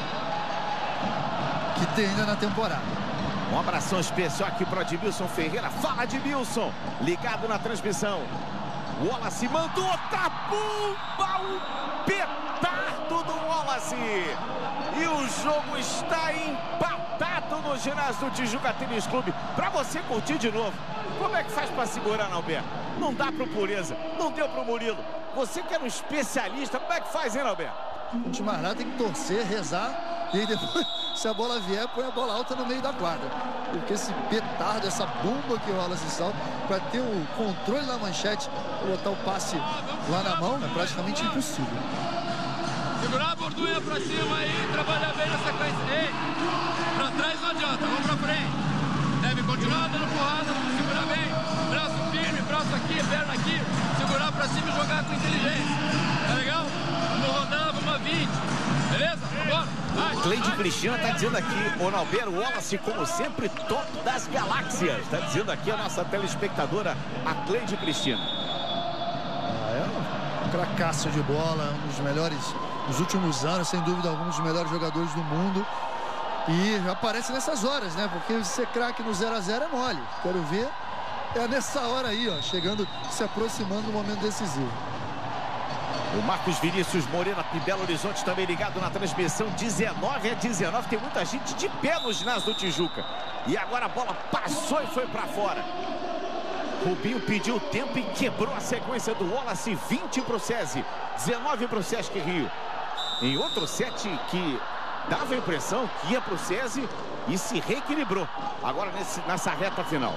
que tem ainda na temporada. Um abração especial aqui para o Admilson Ferreira. Fala, Admilson, ligado na transmissão. O Wallace mandou outra bomba, um petardo do Wallace. E o jogo está empatado no ginásio do Tijuca Tênis Clube. Para você curtir de novo, como é que faz para segurar, Alberto? Não dá para o Pureza, não deu para o Murilo. Você que era um especialista, como é que faz, hein, Alberto? Antes de mais nada, tem que torcer, rezar. E aí depois, se a bola vier, põe a bola alta no meio da quadra. Porque esse petardo, essa bomba que o Wallace salta, para ter o controle na manchete, botar o passe lá na mão, é praticamente impossível. Segurar a bordunha pra cima aí, trabalhar bem na sequência. Ei, pra trás não adianta, vamos pra frente. Deve continuar dando porrada, segurar bem. Braço firme, braço aqui, perna aqui. Segurar pra cima e jogar com inteligência. Tá legal? Vamos rodar, vamos a 20. Beleza? Vambora. Cleide Cristina está dizendo aqui, o Alberto Wallace, como sempre, top das galáxias. Está dizendo aqui a nossa telespectadora, a Cleide Cristina. É um cracaço de bola, um dos melhores dos últimos anos, sem dúvida algum, dos melhores jogadores do mundo. E aparece nessas horas, né? Porque ser craque no 0 a 0 é mole. Quero ver, é nessa hora aí, ó, chegando, se aproximando do momento decisivo. O Marcos Vinícius Moreira de Belo Horizonte também ligado na transmissão. 19 a 19. Tem muita gente de pé no ginásio do Tijuca. E agora a bola passou e foi para fora. Rubinho pediu tempo e quebrou a sequência do Wallace. 20 para o SESI, 19 para o Sesc Rio. Em outro set que dava a impressão que ia para o SESI e se reequilibrou. Agora nessa reta final.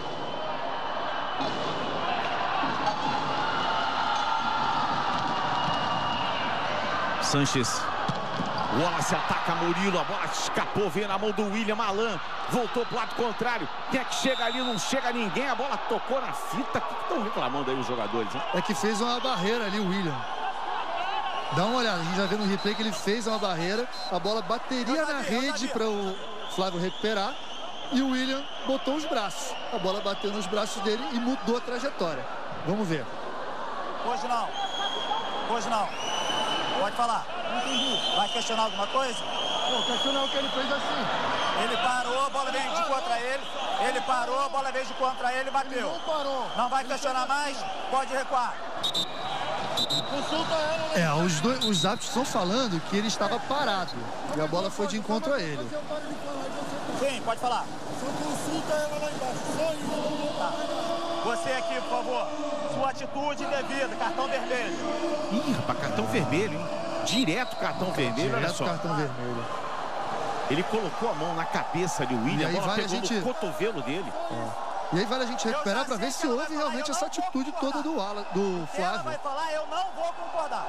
Sanches. O Wallace ataca Murilo. A bola escapou, veio na mão do William Malan. Voltou pro lado contrário. Quem é que chega ali? Não chega ninguém. A bola tocou na fita. O que estão reclamando aí os jogadores, hein? É que fez uma barreira ali o William. Dá uma olhada. A gente já vê no replay que ele fez uma barreira. A bola bateria na rede para o Flávio recuperar. E o William botou os braços. A bola bateu nos braços dele e mudou a trajetória. Vamos ver. Hoje não. Hoje não. Pode falar. Não entendi. Vai questionar alguma coisa? Pô, questionar o que ele fez assim. Ele parou, a bola veio de contra ele. Ele parou, a bola veio de contra ele e bateu. Ele não parou. Não vai questionar mais? Pode recuar. Consulta ela. Os árbitros estão falando que ele estava parado. E a bola foi de encontro a ele. Sim, pode falar. Só consulta ela lá embaixo. Só isso. Tá. Você aqui, por favor. Sua atitude indevida, cartão vermelho. Ih, rapaz, cartão vermelho, hein? direto cartão vermelho, olha só. Cartão vermelho. Ele colocou a mão na cabeça de William, a bola pegou no cotovelo dele. E aí vale a gente recuperar para ver se houve realmente essa atitude toda do Flávio. Ela vai falar, eu não vou concordar.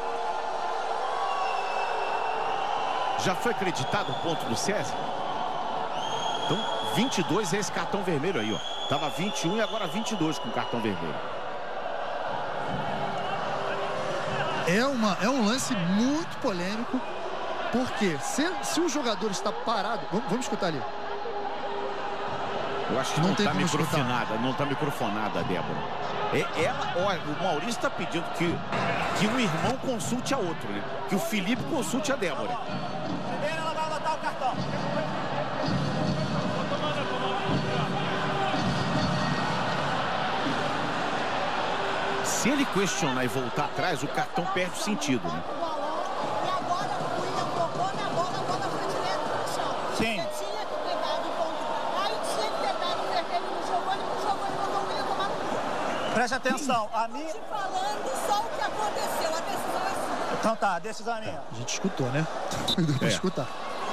Já foi acreditado o ponto do César? Então, 22 é esse cartão vermelho aí, ó. Tava 21 e agora 22 com cartão vermelho. É um lance muito polêmico, porque se o jogador está parado... Vamos escutar ali. Eu acho que não está microfonada, Débora. Olha, o Maurício está pedindo que um irmão consulte a outro, né? Que o Felipe consulte a Débora. Primeiro ela vai anotar o cartão. Se ele questionar e voltar atrás, o cartão perde o sentido, né? E agora o William tocou na bola, a bola foi direto no chão. Sim. Você tinha que ter dado o ponto. Aí tinha que ter dado o vermelho no jogo, ele mandou o William tomar no cu. Preste atenção, a minha... Te falando só o que aconteceu, a decisão é sua. Então tá, a decisão é minha. A gente escutou, né? Deu pra escutar.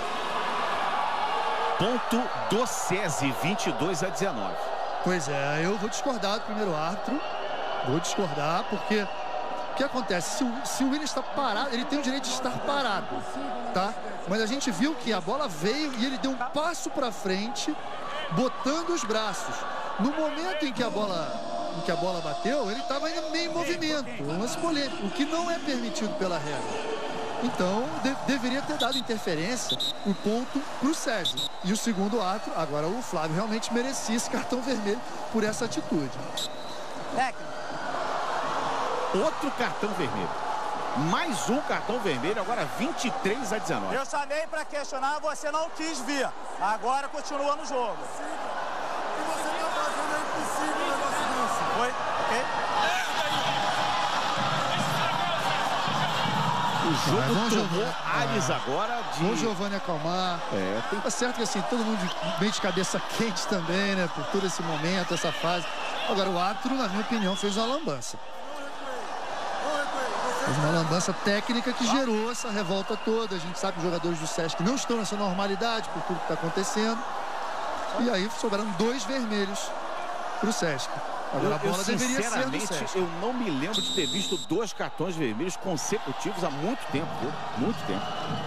Ponto do SESI, 22-19. Pois é, eu vou discordar do primeiro árbitro. Vou discordar, porque o que acontece? Se o William está parado, ele tem o direito de estar parado, tá? Mas a gente viu que a bola veio e ele deu um passo para frente, botando os braços. No momento em que a bola bateu, ele estava ainda meio em movimento, um lance polêmico, o que não é permitido pela regra. Então, deveria ter dado interferência, o ponto para o Sérgio. E o segundo árbitro, agora o Flávio, realmente merecia esse cartão vermelho por essa atitude. Técnico. Outro cartão vermelho. Mais um cartão vermelho, agora 23-19. Eu chamei para questionar, você não quis vir. Agora continua no jogo. O que você está fazendo é impossível um negócio desse. Foi? Ok? O jogo tomou ares agora de... Vamos, Giovani, acalmar. Tá certo que assim, todo mundo bem de cabeça quente também, né? Por todo esse momento, essa fase. Agora, o árbitro, na minha opinião, fez uma lambança. Fez uma lambança técnica que gerou essa revolta toda. A gente sabe que os jogadores do Sesc não estão nessa normalidade por tudo que está acontecendo. E aí sobraram 2 vermelhos para o Sesc. Agora a bola deveria ser do Sesc. Eu não me lembro de ter visto 2 cartões vermelhos consecutivos há muito tempo, viu? Muito tempo.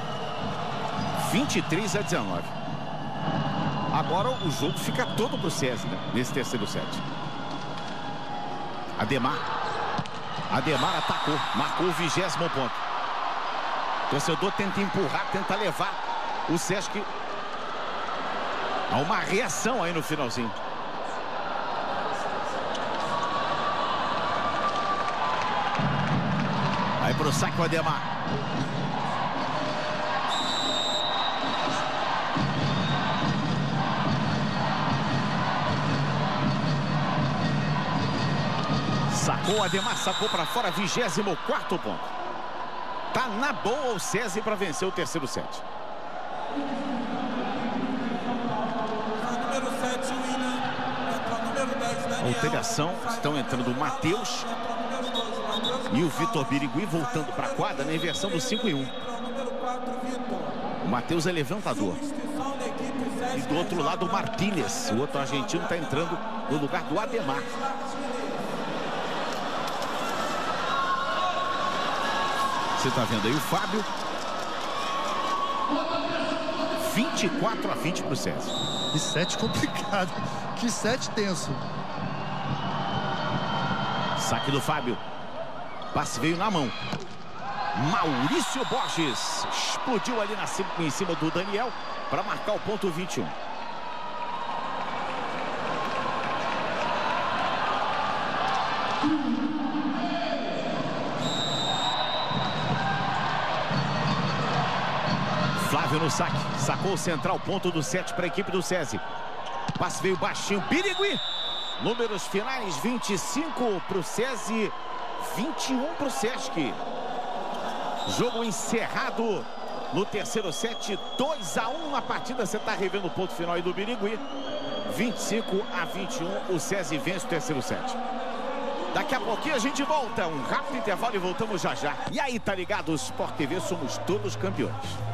23-19. Agora o jogo fica todo pro César, né? Nesse terceiro set. Ademar atacou, marcou o 20º ponto. O torcedor tenta empurrar, tenta levar o Sesc a uma reação aí no finalzinho. Aí pro saque o Ademar. Sacou o Ademar, sacou para fora, 24º ponto. Tá na boa o César para vencer o terceiro set. Número 7, William. Entra número 10, Daniel. Alteração, estão entrando o Matheus e o Vitor Birigui voltando para a quadra na inversão do 5 e 1. O Matheus é levantador. E do outro lado o Martínez, o outro argentino, está entrando no lugar do Ademar. Você está vendo aí o Fábio. 24-20 para o César. Que set complicado. Que set tenso. Saque do Fábio. Passe veio na mão. Maurício Borges explodiu ali em cima do Daniel para marcar o ponto 21. Flávio no saque. Sacou o central, ponto do set para a equipe do SESI. Passe veio baixinho. Birigui. Números finais: 25 para o SESI, 21 para o Sesc. Jogo encerrado no terceiro set, 2-1 na partida. Você está revendo o ponto final aí do Birigui. 25-21, o SESI vence o terceiro set. Daqui a pouquinho a gente volta, um rápido intervalo e voltamos já já. E aí, tá ligado? O Sport TV, somos todos campeões.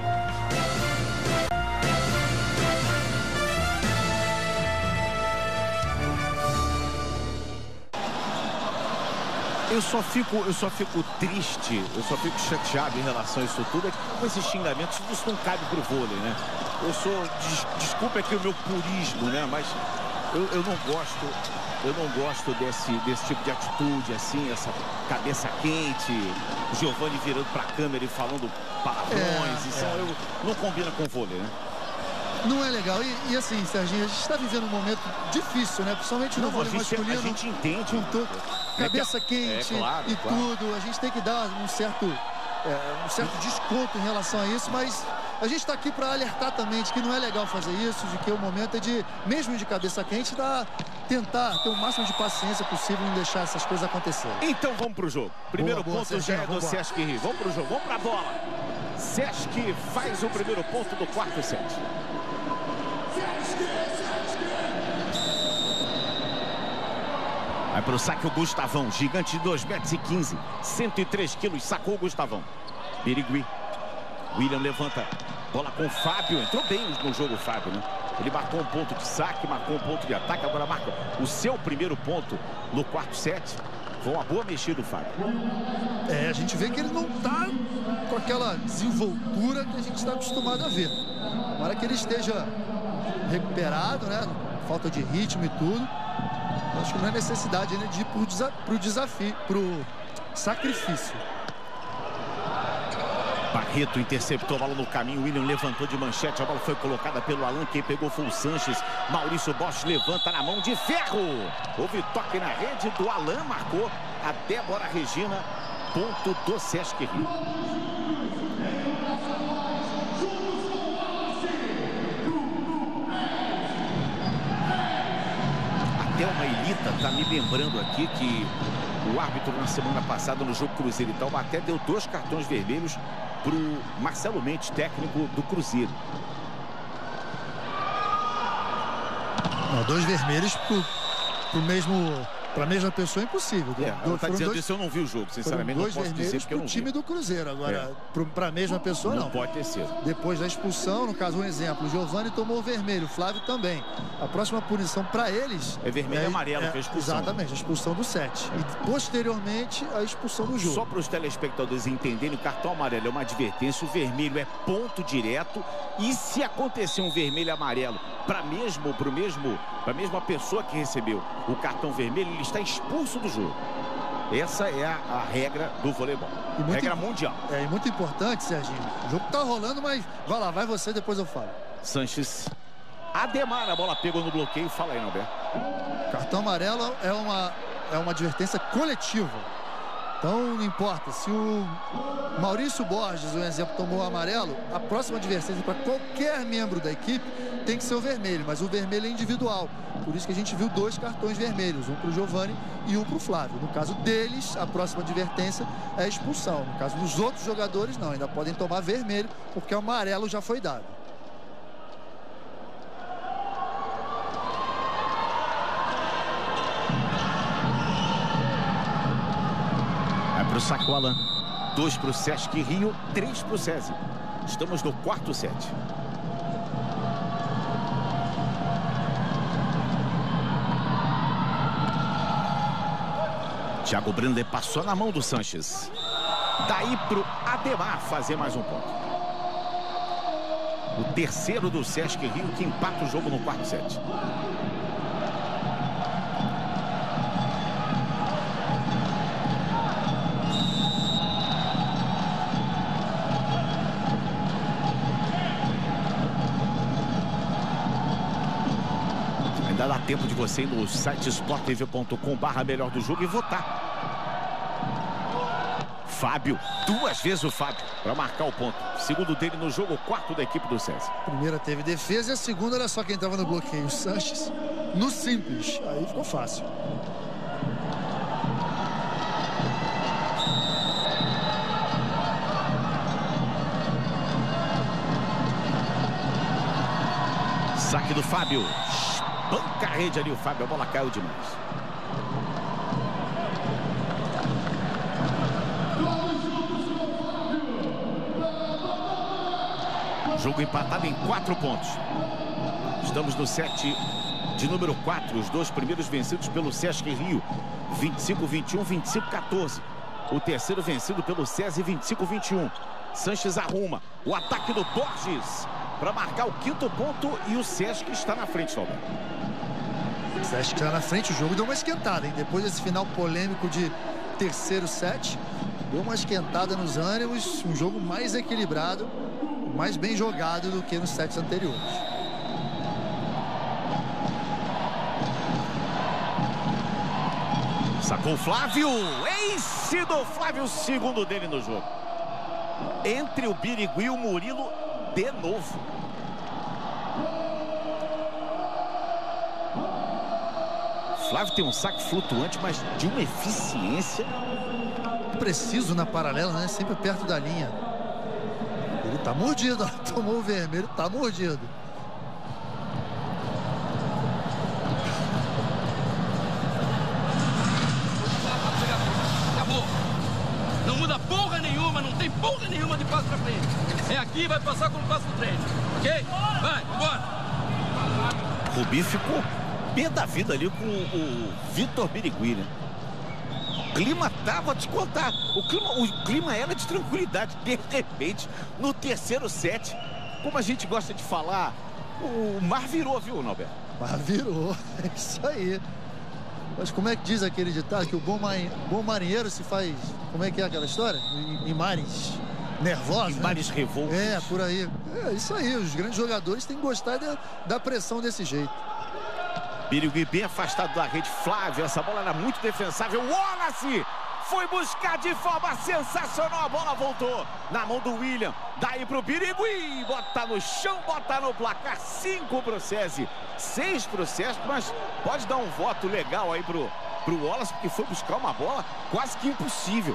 Eu só fico triste, eu só fico chateado em relação a isso tudo, é que com esses xingamentos, isso não cabe pro vôlei, né? Desculpa aqui o meu purismo, né? Mas eu não gosto desse tipo de atitude, assim, essa cabeça quente, o Giovani virando pra câmera e falando palavrões, isso não combina com o vôlei, né? Não é legal. E assim, Serginho, a gente está vivendo um momento difícil, né? Principalmente no vôlei masculino. A gente entende. Com cabeça quente e tudo. A gente tem que dar um certo desconto em relação a isso, mas a gente está aqui para alertar também de que não é legal fazer isso, de que o momento é de, mesmo de cabeça quente, tentar ter o máximo de paciência possível e não deixar essas coisas acontecerem. Então vamos pro jogo. Primeiro ponto já é do Sesc Rio. Vamos pro jogo, vamos pra bola. Sesc faz o primeiro ponto do quarto set. Vai pro saque o Gustavão, gigante de 2,15 m, 103 quilos, sacou o Gustavão. Birigui. William levanta, bola com o Fábio, entrou bem no jogo o Fábio, né? Ele marcou um ponto de saque, marcou um ponto de ataque, agora marca o seu primeiro ponto no quarto set. Foi uma boa mexida do Fábio. A gente vê que ele não tá com aquela desenvoltura que a gente está acostumado a ver. Agora que ele esteja recuperado, né? Falta de ritmo e tudo. Acho que não é necessidade ainda de ir pro desafio, pro sacrifício. Barreto interceptou a bola no caminho, William levantou de manchete, a bola foi colocada pelo Alan, quem pegou foi o Sanches. Maurício Bosch levanta na mão de ferro. Houve toque na rede do Alan, marcou a Débora Regina, ponto do Sesc Rio. Uma Elita está me lembrando aqui que o árbitro na semana passada no jogo Cruzeiro e Taubaté deu 2 cartões vermelhos para o Marcelo Mendes, técnico do Cruzeiro. Não, 2 vermelhos para a mesma pessoa é impossível. Ela está dizendo isso, eu não vi o jogo, sinceramente não posso dizer porque eu não vi. Time do Cruzeiro, agora para a mesma pessoa não. Não pode ter sido. Depois da expulsão, no caso um exemplo, o Giovani tomou o vermelho, o Flávio também. A próxima punição para eles é vermelho e amarelo, que é a expulsão. Exatamente, a expulsão do set. E posteriormente a expulsão do jogo. Só para os telespectadores entenderem, o cartão amarelo é uma advertência, o vermelho é ponto direto. E se acontecer um vermelho e amarelo para a mesma pessoa que recebeu o cartão vermelho, ele está expulso do jogo. Essa é a regra do voleibol. Regra mundial. É muito importante, Serginho. O jogo tá rolando, mas vai lá, vai você, depois eu falo. Sanches. Ademar, a bola pegou no bloqueio. Fala aí, Norberto. Cartão amarelo é uma advertência coletiva. Então, não importa. Se o Maurício Borges, um exemplo, tomou o amarelo, a próxima advertência para qualquer membro da equipe tem que ser o vermelho. Mas o vermelho é individual. Por isso que a gente viu 2 cartões vermelhos. Um para o Giovani e um para o Flávio. No caso deles, a próxima advertência é a expulsão. No caso dos outros jogadores, não. Ainda podem tomar vermelho, porque o amarelo já foi dado. Para o saque o Alan. 2 para o Sesc Rio, 3 para o SESI. Estamos no quarto set. Thiago Brander passou na mão do Sanches. Daí para o Ademar fazer mais um ponto. O terceiro do Sesc Rio que empata o jogo no quarto set. Dá tempo de você ir no site sporttv.com/melhor do jogo e votar. Fábio, 2 vezes o Fábio para marcar o ponto. Segundo dele no jogo, 4 da equipe do SESI. Primeira teve defesa e a segunda, olha só quem estava no bloqueio, o Sanches, no simples. Aí ficou fácil. Saque do Fábio. Banca a rede ali o Fábio, a bola caiu demais. Jogo empatado em 4 pontos. Estamos no set de número 4. Os 2 primeiros vencidos pelo Sesc Rio. 25-21, 25-14. O terceiro vencido pelo SESI, 25-21. Sanches arruma o ataque do Borges para marcar o 5º ponto e o Sesc está na frente, Alberto. O Sesc está na frente, o jogo deu uma esquentada, hein? Depois desse final polêmico de terceiro set, deu uma esquentada nos ânimos, um jogo mais equilibrado, mais bem jogado do que nos sets anteriores. Sacou o Flávio, ace do Flávio, o segundo dele no jogo. Entre o Birigui e o Murilo de novo. Flávio tem um saque flutuante, mas de uma eficiência. Preciso na paralela, né? Sempre perto da linha. Ele tá mordido, ó. Tomou o vermelho, tá mordido. Acabou. Não muda porra nenhuma, não tem porra nenhuma de passo pra frente. É aqui, vai passar como passa no treino. Ok? Vai, vambora. Rubi ficou pé da vida ali com o Vitor Birigui, né? O clima tava, te contar, o clima era de tranquilidade. De repente, no terceiro set, como a gente gosta de falar, o mar virou, viu, Norberto? O mar virou, é isso aí. Mas como é que diz aquele ditado? Que o bom marinheiro se faz... Como é que é aquela história? Em mares nervosos, em mares revoltos. É, por aí. É isso aí, os grandes jogadores têm que gostar da pressão desse jeito. Birigui bem afastado da rede. Flávio, essa bola era muito defensável. Wallace foi buscar de forma sensacional. A bola voltou na mão do William. Daí pro Birigui. Bota no chão, bota no placar. 5 pro SESI, 6 pro Sesc, mas pode dar um voto legal aí pro Wallace, porque foi buscar uma bola quase que impossível.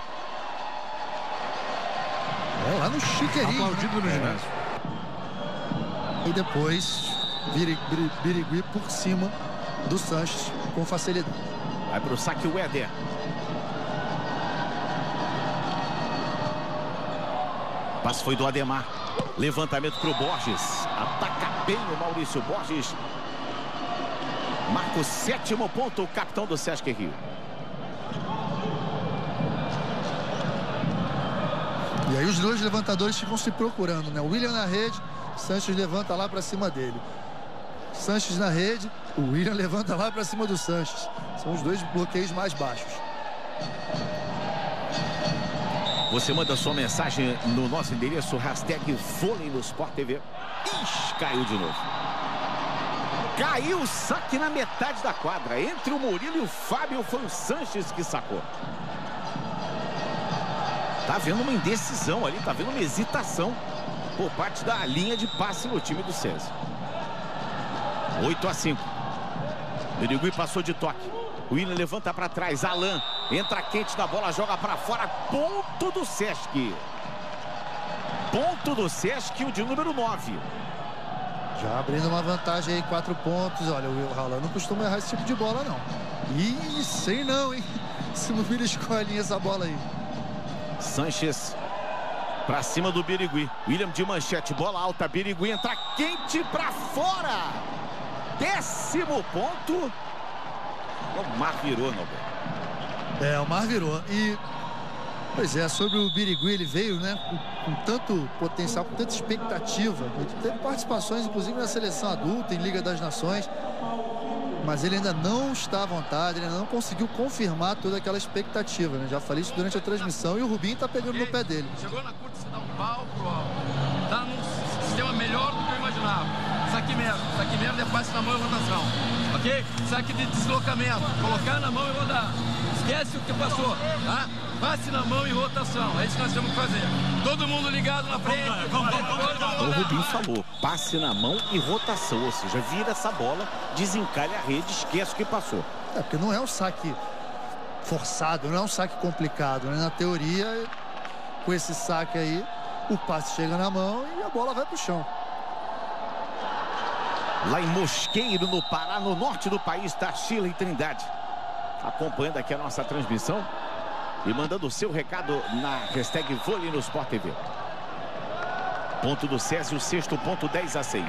É lá no chiqueirinho. Aplaudido no ginásio. E depois, Birigui por cima do Sanches com facilidade. Vai pro saque o Éder. Passe foi do Ademar. Levantamento pro Borges. Ataca bem o Maurício Borges. Marca o 7º ponto, o capitão do Sesc Rio. E aí os dois levantadores ficam se procurando, né? O William na rede, Sanches levanta lá para cima dele. Sanches na rede, o William levanta lá para cima do Sanches. São os dois bloqueios mais baixos. Você manda sua mensagem no nosso endereço, hashtag Vôlei no Sport TV. Ixi, caiu de novo. Caiu o saque na metade da quadra. Entre o Murilo e o Fábio, foi o Sanches que sacou. Tá havendo uma indecisão ali, tá havendo uma hesitação por parte da linha de passe no time do SESI. 8-5. Birigui passou de toque. O William levanta para trás. Alan entra quente na bola, joga para fora. Ponto do Sesc. Ponto do Sesc, o de número 9. Já abrindo uma vantagem aí, 4 pontos. Olha, o Alan não costuma errar esse tipo de bola, não. Ih, sei não, hein? Se não vira escolinha essa bola aí. Sanches para cima do Birigui. William de manchete, bola alta. Birigui entra quente para fora. 10º ponto. O mar virou, Norberto. É, o mar virou. E, pois é, sobre o Birigui, ele veio, né, com tanto potencial, com tanta expectativa. Ele teve participações, inclusive, na seleção adulta, em Liga das Nações. Mas ele ainda não está à vontade, ele ainda não conseguiu confirmar toda aquela expectativa, né? Já falei isso durante a transmissão e o Rubinho está pegando no pé dele. Chegou na curta, você dá um pau pro alto. Tá num sistema melhor do que eu imaginava. Saque mesmo é passe na mão e rotação. Ok? Saque de deslocamento. Colocar na mão e rodar. Esquece o que passou, tá? Passe na mão e rotação. É isso que nós temos que fazer. Todo mundo ligado na frente. O Rubinho falou, passe na mão e rotação. Ou seja, vira essa bola, desencalha a rede, esquece o que passou. É, porque não é um saque forçado, não é um saque complicado, né? Na teoria, com esse saque aí, o passe chega na mão e a bola vai pro chão. Lá em Mosqueiro, no Pará, no norte do país, está Sheila e Trindade. Acompanhando aqui a nossa transmissão e mandando o seu recado na hashtag Vôlei no Sport TV. Ponto do SESI, o sexto ponto, 10-6.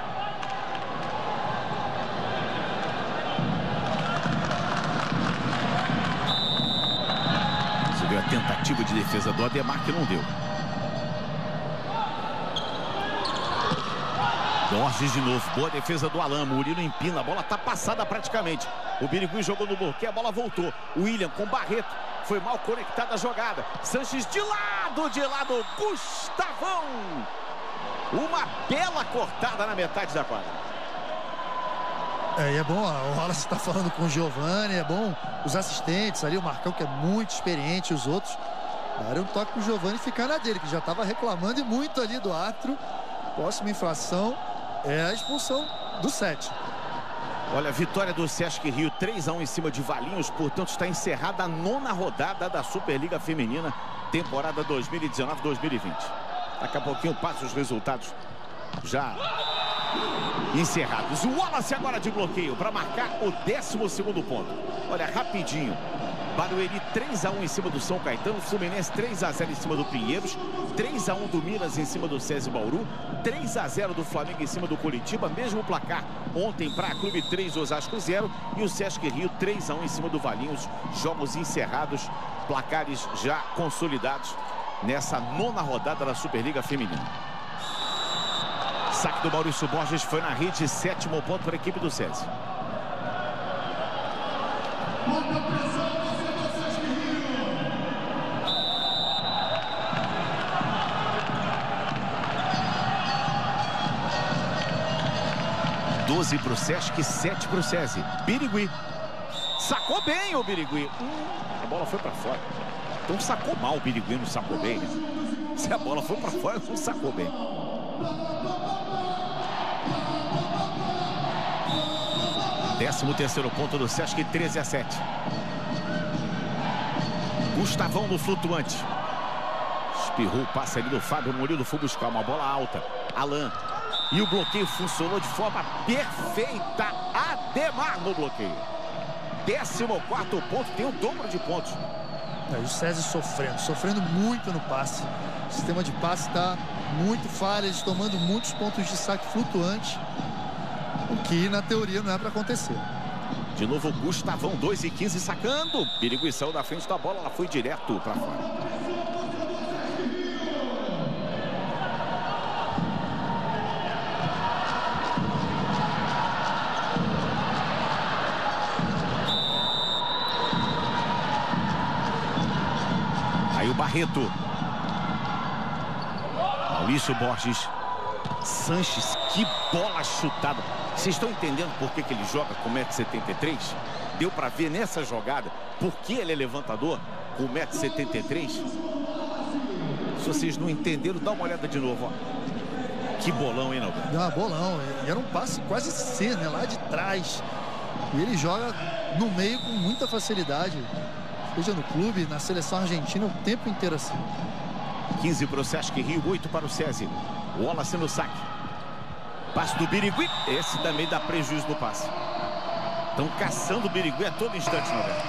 Você viu a tentativa de defesa do Ademar que não deu. Borges de novo, boa defesa do Alan. Murilo empina, a bola tá passada praticamente. O Birigui jogou no bloqueio, a bola voltou. O William com Barreto, foi mal conectada a jogada. Sanches de lado, Gustavão. Uma bela cortada na metade da quadra. E é bom, o Wallace está falando com o Giovani, é bom os assistentes ali, o Marcão que é muito experiente, os outros. Darem um toque pro Giovani ficar na dele, que já estava reclamando e muito ali do árbitro. Próxima infração é a expulsão do 7. Olha, vitória do Sesc Rio, 3-1 em cima de Valinhos, portanto está encerrada a 9ª rodada da Superliga Feminina, temporada 2019-2020. Daqui a pouquinho passa os resultados já encerrados. O Wallace agora de bloqueio para marcar o 12º ponto. Olha, rapidinho. Barueri 3-1 em cima do São Caetano, Fluminense 3-0 em cima do Pinheiros, 3-1 do Minas em cima do SESI Bauru, 3-0 do Flamengo em cima do Curitiba, mesmo placar ontem para Clube 3, Osasco 0 e o Sesc Rio 3-1 em cima do Valinhos. Jogos encerrados, placares já consolidados nessa 9ª rodada da Superliga Feminina. Saque do Maurício Borges foi na rede, 7º ponto para a equipe do SESI. Para o Sesc, 7 para o SESI. Birigui. Sacou bem o Birigui. A bola foi para fora. Então sacou mal o Birigui, não sacou bem, né? Se a bola foi para fora, não sacou bem. Décimo terceiro ponto do Sesc, 13-7. Gustavão no flutuante. Espirrou o passe ali do Fábio. Murilo foi buscar uma bola alta. Alan. E o bloqueio funcionou de forma perfeita. Ademar no bloqueio. 14º ponto, tem o dobro de pontos. E o SESI sofrendo muito no passe. O sistema de passe está muito falho, eles tomando muitos pontos de saque flutuante. O que na teoria não é para acontecer. De novo o Gustavão, 2-15 sacando. Birigui saiu da frente da bola, ela foi direto para fora. Barreto. Maurício Borges. Sanches, que bola chutada. Vocês estão entendendo por que ele joga com 1,73 m? Deu para ver nessa jogada por que ele é levantador com 1,73 m? Se vocês não entenderam, dá uma olhada de novo, ó. Que bolão, hein, Norberto? Bolão. E era um passe quase C, né? Lá de trás. E ele joga no meio com muita facilidade. Seja no clube, na seleção argentina, o tempo inteiro assim. 15 para o Sesc Rio, 8 para o SESI. O Wallace no saque. Passe do Birigui. Esse também dá prejuízo no passe. Estão caçando o Birigui a todo instante, Norberto.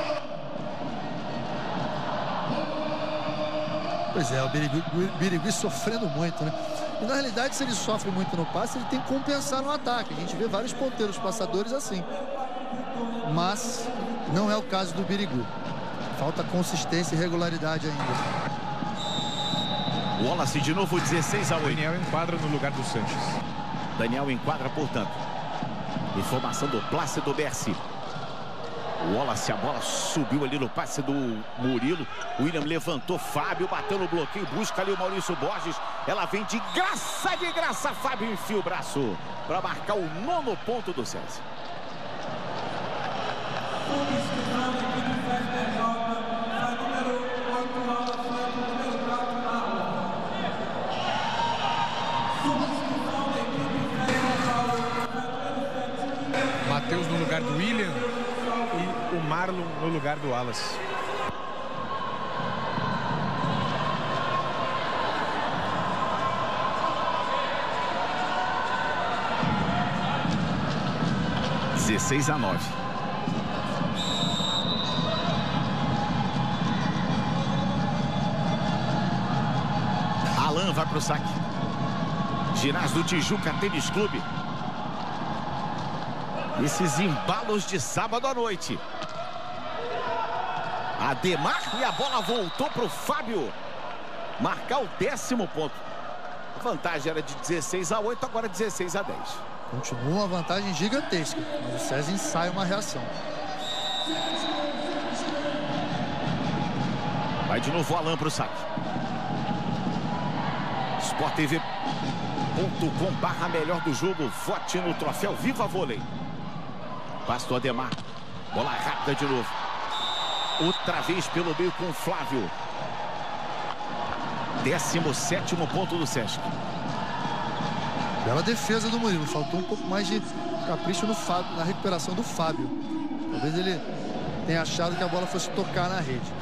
Pois é, o Birigui sofrendo muito, né? E na realidade, se ele sofre muito no passe, ele tem que compensar no ataque. A gente vê vários ponteiros passadores assim. Mas não é o caso do Birigui. Falta consistência e regularidade ainda. Wallace de novo, 16-8. Daniel enquadra no lugar do Sanches. Daniel enquadra, portanto. Informação do Plácido Berci. O Wallace, a bola subiu ali no passe do Murilo. O William levantou, Fábio bateu no bloqueio, busca ali o Maurício Borges. Ela vem de graça, Fábio enfia o braço para marcar o 9º ponto do SESI. Matheus no lugar do William e o Marlon no lugar do Wallace. (16-9). Alan vai para o saque. Ginásio do Tijuca Tênis Clube. Esses embalos de sábado à noite. Ademar e a bola voltou para o Fábio marcar o 10º ponto. A vantagem era de 16-8, agora 16-10. Continua uma vantagem gigantesca, mas o SESI ensaia uma reação. Vai de novo o Alan para o saque. SportTV.com/melhor do jogo. Vote no troféu Viva Vôlei. Passe do Ademar. Bola rápida de novo. Outra vez pelo meio com o Flávio. 17º ponto do Sesc. Bela defesa do Murilo. Faltou um pouco mais de capricho no Fábio, na recuperação do Fábio. Talvez ele tenha achado que a bola fosse tocar na rede.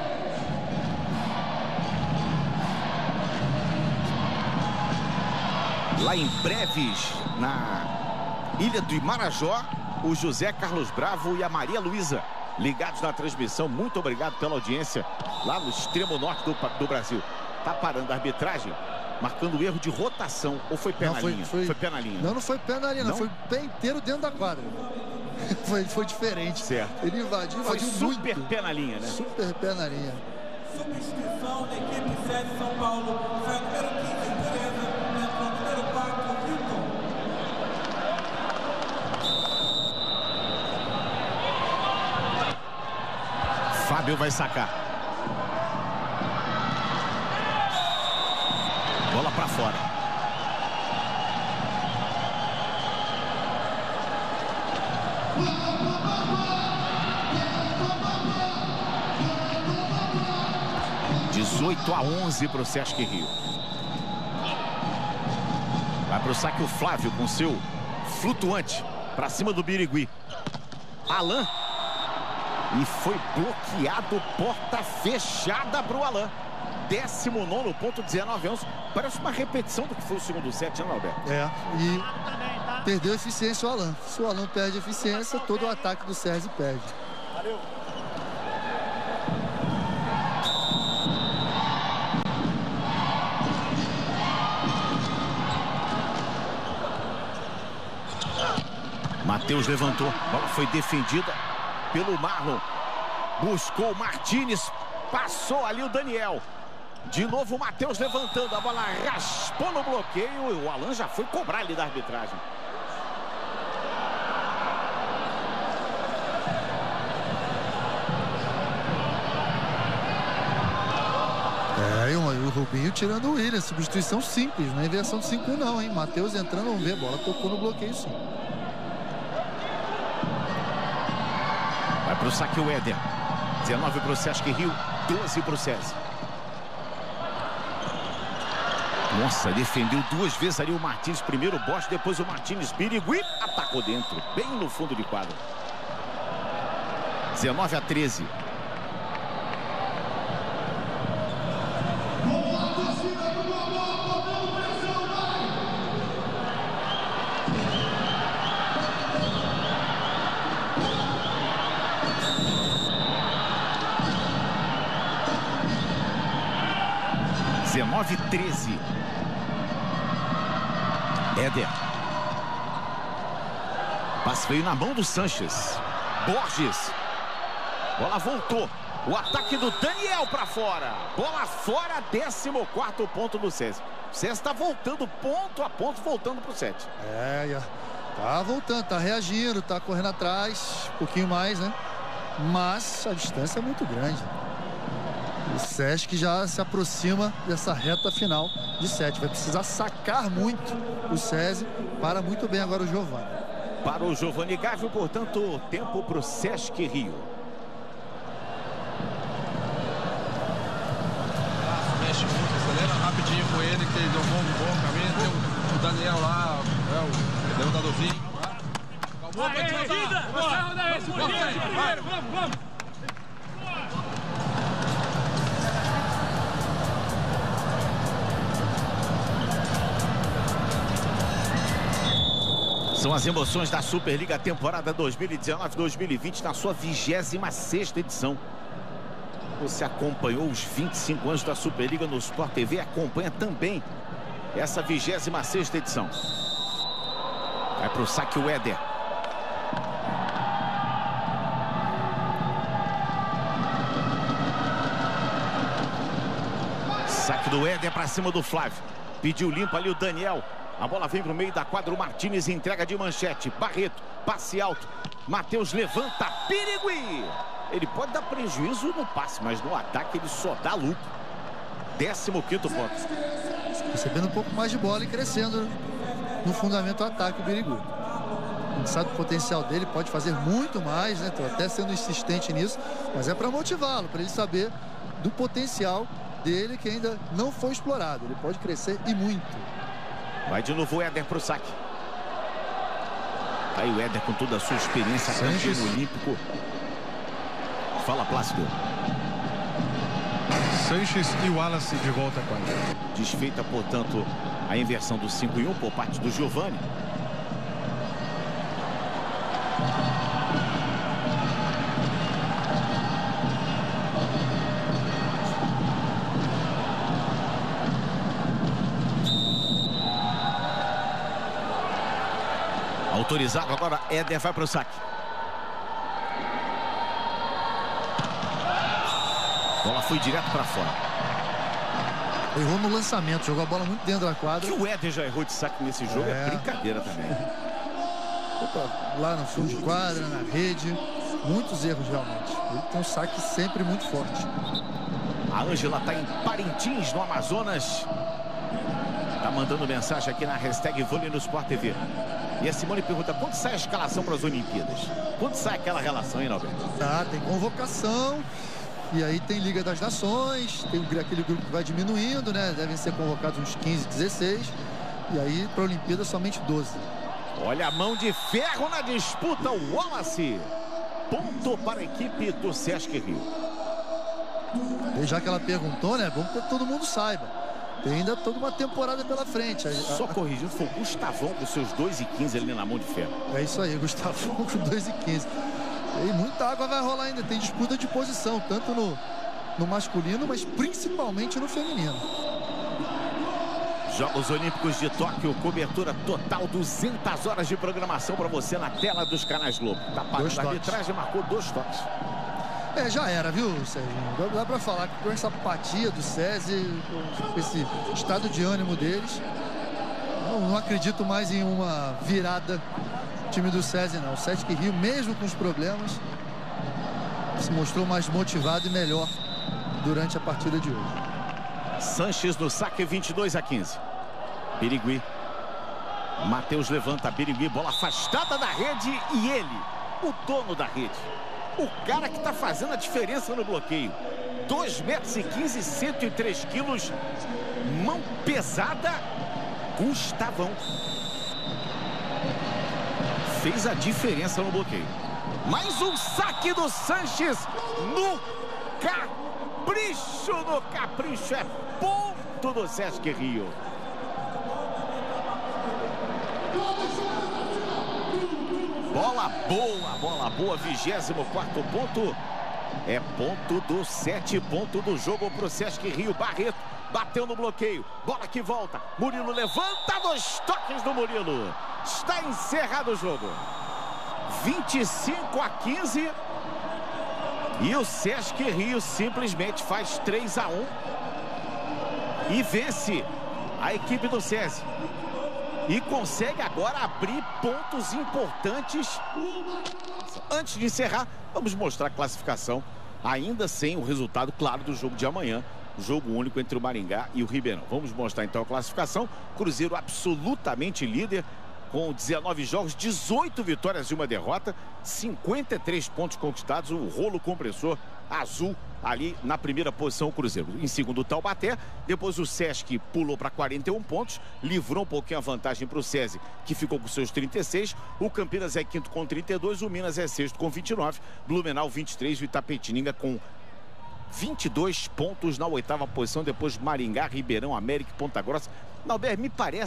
Lá em Breves, na Ilha do Imarajó, o José Carlos Bravo e a Maria Luísa ligados na transmissão. Muito obrigado pela audiência lá no extremo norte do Brasil. Tá parando a arbitragem, marcando o erro de rotação. Ou foi pé na linha? Foi pé na linha. Não foi pé na linha, não. Foi pé inteiro dentro da quadra. foi diferente. Certo. Ele invadiu foi super muito. Pé na linha, né? Super pé na linha. Substituição da equipe SESI São Paulo. Foi o número 15, Tereza. Entrou o número 4, Hilton. Fábio vai sacar. Bola para fora. (18 a 11 para o Sesc Rio. Vai para o saque o Flávio com seu flutuante para cima do Birigui. Alan. E foi bloqueado, porta fechada para o Alan. 19º ponto, 19 a 11. Parece uma repetição do que foi o segundo set, né, Alberto? É, e perdeu eficiência o Alan. Se o Alan perde eficiência, todo o ataque do SESI perde. Valeu. Matheus levantou, a bola foi defendida pelo Marlon. Buscou o Martínez, passou ali o Daniel. De novo o Matheus levantando, a bola raspou no bloqueio e o Alan já foi cobrar ali da arbitragem. E o Rubinho tirando o William, substituição simples, não é inversão de 5-1 não, hein? Matheus entrando, vamos ver, a bola tocou no bloqueio sim. Vai para o saque o Éder. 19 para o Sesc Rio, 12 para o SESI. Nossa, defendeu duas vezes ali o Martínez. Primeiro o Bosch, depois o Martínez. Birigui atacou dentro, bem no fundo de quadra. 19 a 13. (19-13). Éder. Passe veio na mão do Sanches. Borges. Bola voltou. O ataque do Daniel para fora. Bola fora, 14º ponto do SESI. O SESI está voltando ponto a ponto, voltando para o set. Tá voltando, tá reagindo, tá correndo atrás, um pouquinho mais, né? Mas a distância é muito grande. O Sesc já se aproxima dessa reta final de set. Vai precisar sacar muito o SESI. Para muito bem agora o Giovani. Para o Giovani Gávio, portanto, tempo para o Sesc Rio. Mexe muito, acelera rapidinho com ele, que ele deu um bom caminho. Tem o Daniel lá, o levantadorzinho. Calma, vamos. São as emoções da Superliga temporada 2019-2020 na sua 26ª edição. Você acompanhou os 25 anos da Superliga no Sport TV, acompanha também essa 26ª edição. Vai para o saque o Éder. Saque do Éder para cima do Flávio. Pediu limpo ali o Daniel. A bola vem para o meio da quadra. O Martínez entrega de manchete. Barreto, passe alto. Matheus levanta. Birigui. Ele pode dar prejuízo no passe, mas no ataque ele só dá lucro. 15º ponto. Recebendo um pouco mais de bola e crescendo no fundamento do ataque o Birigui. A gente sabe o potencial dele, pode fazer muito mais, né? Tô até sendo insistente nisso, mas é para motivá-lo, para ele saber do potencial dele que ainda não foi explorado. Ele pode crescer e muito. Vai de novo o Éder para o saque. Aí o Éder com toda a sua experiência campeão olímpico. Fala, Plácido. Sanches e Wallace de volta à quadra. Desfeita, portanto, a inversão do 5 em 1 por parte do Giovani. Autorizado agora, Éder vai para o saque. A bola foi direto para fora. Errou no lançamento, jogou a bola muito dentro da quadra. Que o Éder já errou de saque nesse jogo é brincadeira também. Lá no fundo de quadra, na rede, muitos erros realmente. Ele tem um saque sempre muito forte. A Ângela está em Parintins, no Amazonas. Tá mandando mensagem aqui na hashtag Vôlei no Sport TV. E a Simone pergunta, quando sai a escalação para as Olimpíadas? Quando sai aquela relação, hein, Norberto? Tá, tem convocação. E aí tem Liga das Nações, tem aquele grupo que vai diminuindo, né? Devem ser convocados uns 15, 16. E aí, para a Olimpíada, somente 12. Olha a mão de ferro na disputa, o Wallace. Ponto para a equipe do Sesc Rio. E já que ela perguntou, né? Bom que todo mundo saiba. Tem ainda toda uma temporada pela frente. Só corrigindo, foi o Gustavão com seus 2,15 ali na mão de ferro. É isso aí, Gustavão com 2,15. E muita água vai rolar ainda. Tem disputa de posição, tanto no masculino, mas principalmente no feminino. Jogos Olímpicos de Tóquio, cobertura total, 200 horas de programação para você na tela dos canais Globo. Tá pagando a arbitragem, marcou 2 toques. Já era, viu, Serginho? Dá pra falar que com essa apatia do SESI, com esse estado de ânimo deles, não acredito mais em uma virada do time do SESI, não. O Sesc Rio, mesmo com os problemas, se mostrou mais motivado e melhor durante a partida de hoje. Sanches no saque, 22-15. Birigui. Matheus levanta, Birigui, bola afastada da rede e ele, o dono da rede. O cara que está fazendo a diferença no bloqueio. 2,15 metros, 103 quilos. Mão pesada. Gustavão. Fez a diferença no bloqueio. Mais um saque do Sanches no capricho. No capricho é ponto do Sesc Rio. Bola boa, 24º ponto. É ponto do 7 ponto do jogo para o Sesc Rio. Barreto bateu no bloqueio. Bola que volta. Murilo levanta, 2 toques do Murilo. Está encerrado o jogo. 25-15. E o Sesc Rio simplesmente faz 3-1. E vence a equipe do SESI. E consegue agora abrir pontos importantes. Antes de encerrar, vamos mostrar a classificação, ainda sem o resultado claro do jogo de amanhã. Jogo único entre o Maringá e o Ribeirão. Vamos mostrar então a classificação. Cruzeiro absolutamente líder, com 19 jogos, 18 vitórias e 1 derrota, 53 pontos conquistados. O rolo compressor azul ali na primeira posição, o Cruzeiro. Em segundo, o Taubaté. Depois o Sesc pulou para 41 pontos, livrou um pouquinho a vantagem para o SESI, que ficou com seus 36. O Campinas é quinto com 32, o Minas é sexto com 29, Blumenau 23 e o Itapetininga com 22 pontos na 8ª posição. Depois Maringá, Ribeirão, América e Ponta Grossa. Nauber, me parece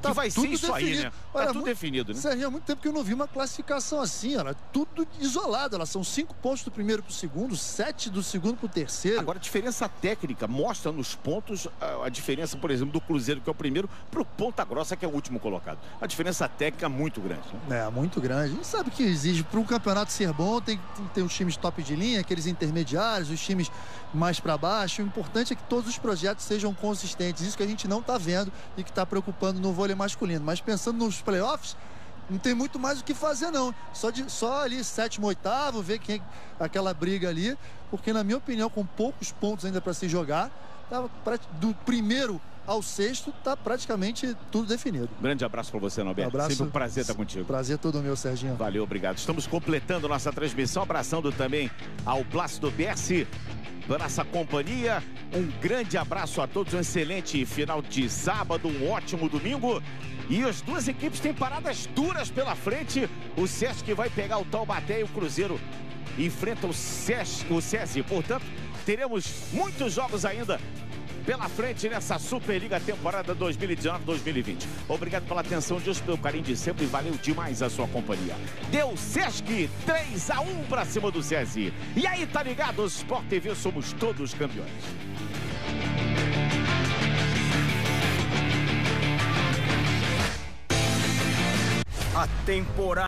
que vai ser isso definido. aí, né? Olha, Tá tudo definido, né? Serginho, há muito tempo que eu não vi uma classificação assim, olha, tudo isolado. Elas são 5 pontos do primeiro pro segundo, 7 do segundo pro terceiro. Agora, a diferença técnica mostra nos pontos a diferença, por exemplo, do Cruzeiro, que é o primeiro, pro Ponta Grossa, que é o último colocado. A diferença técnica é muito grande, né? É, muito grande. A gente sabe que exige, para um campeonato ser bom, tem que ter os times top de linha, aqueles intermediários, os times mais para baixo. O importante é que todos os projetos sejam consistentes. Isso que a gente não está vendo e que está preocupando no vôlei masculino. Mas pensando nos playoffs, não tem muito mais o que fazer, não. Só ali, 7º, 8º, ver quem aquela briga ali. Porque, na minha opinião, com poucos pontos ainda para se jogar, do primeiro ao 6º, está praticamente tudo definido. Grande abraço para você, Norberto. Abraço. Sempre um prazer estar contigo. Prazer todo meu, Serginho. Valeu, obrigado. Estamos completando nossa transmissão, abraçando também ao Plácido Berce por essa companhia. Um grande abraço a todos, um excelente final de sábado, um ótimo domingo. E as duas equipes têm paradas duras pela frente. O Sesc vai pegar o Taubaté e o Cruzeiro enfrenta o SESI. Portanto, teremos muitos jogos ainda pela frente nessa Superliga temporada 2019-2020. Obrigado pela atenção de hoje, pelo carinho de sempre, e valeu demais a sua companhia. Deu Sesc 3-1 pra cima do SESI. E aí, tá ligado? Sport TV, somos todos campeões. A temporada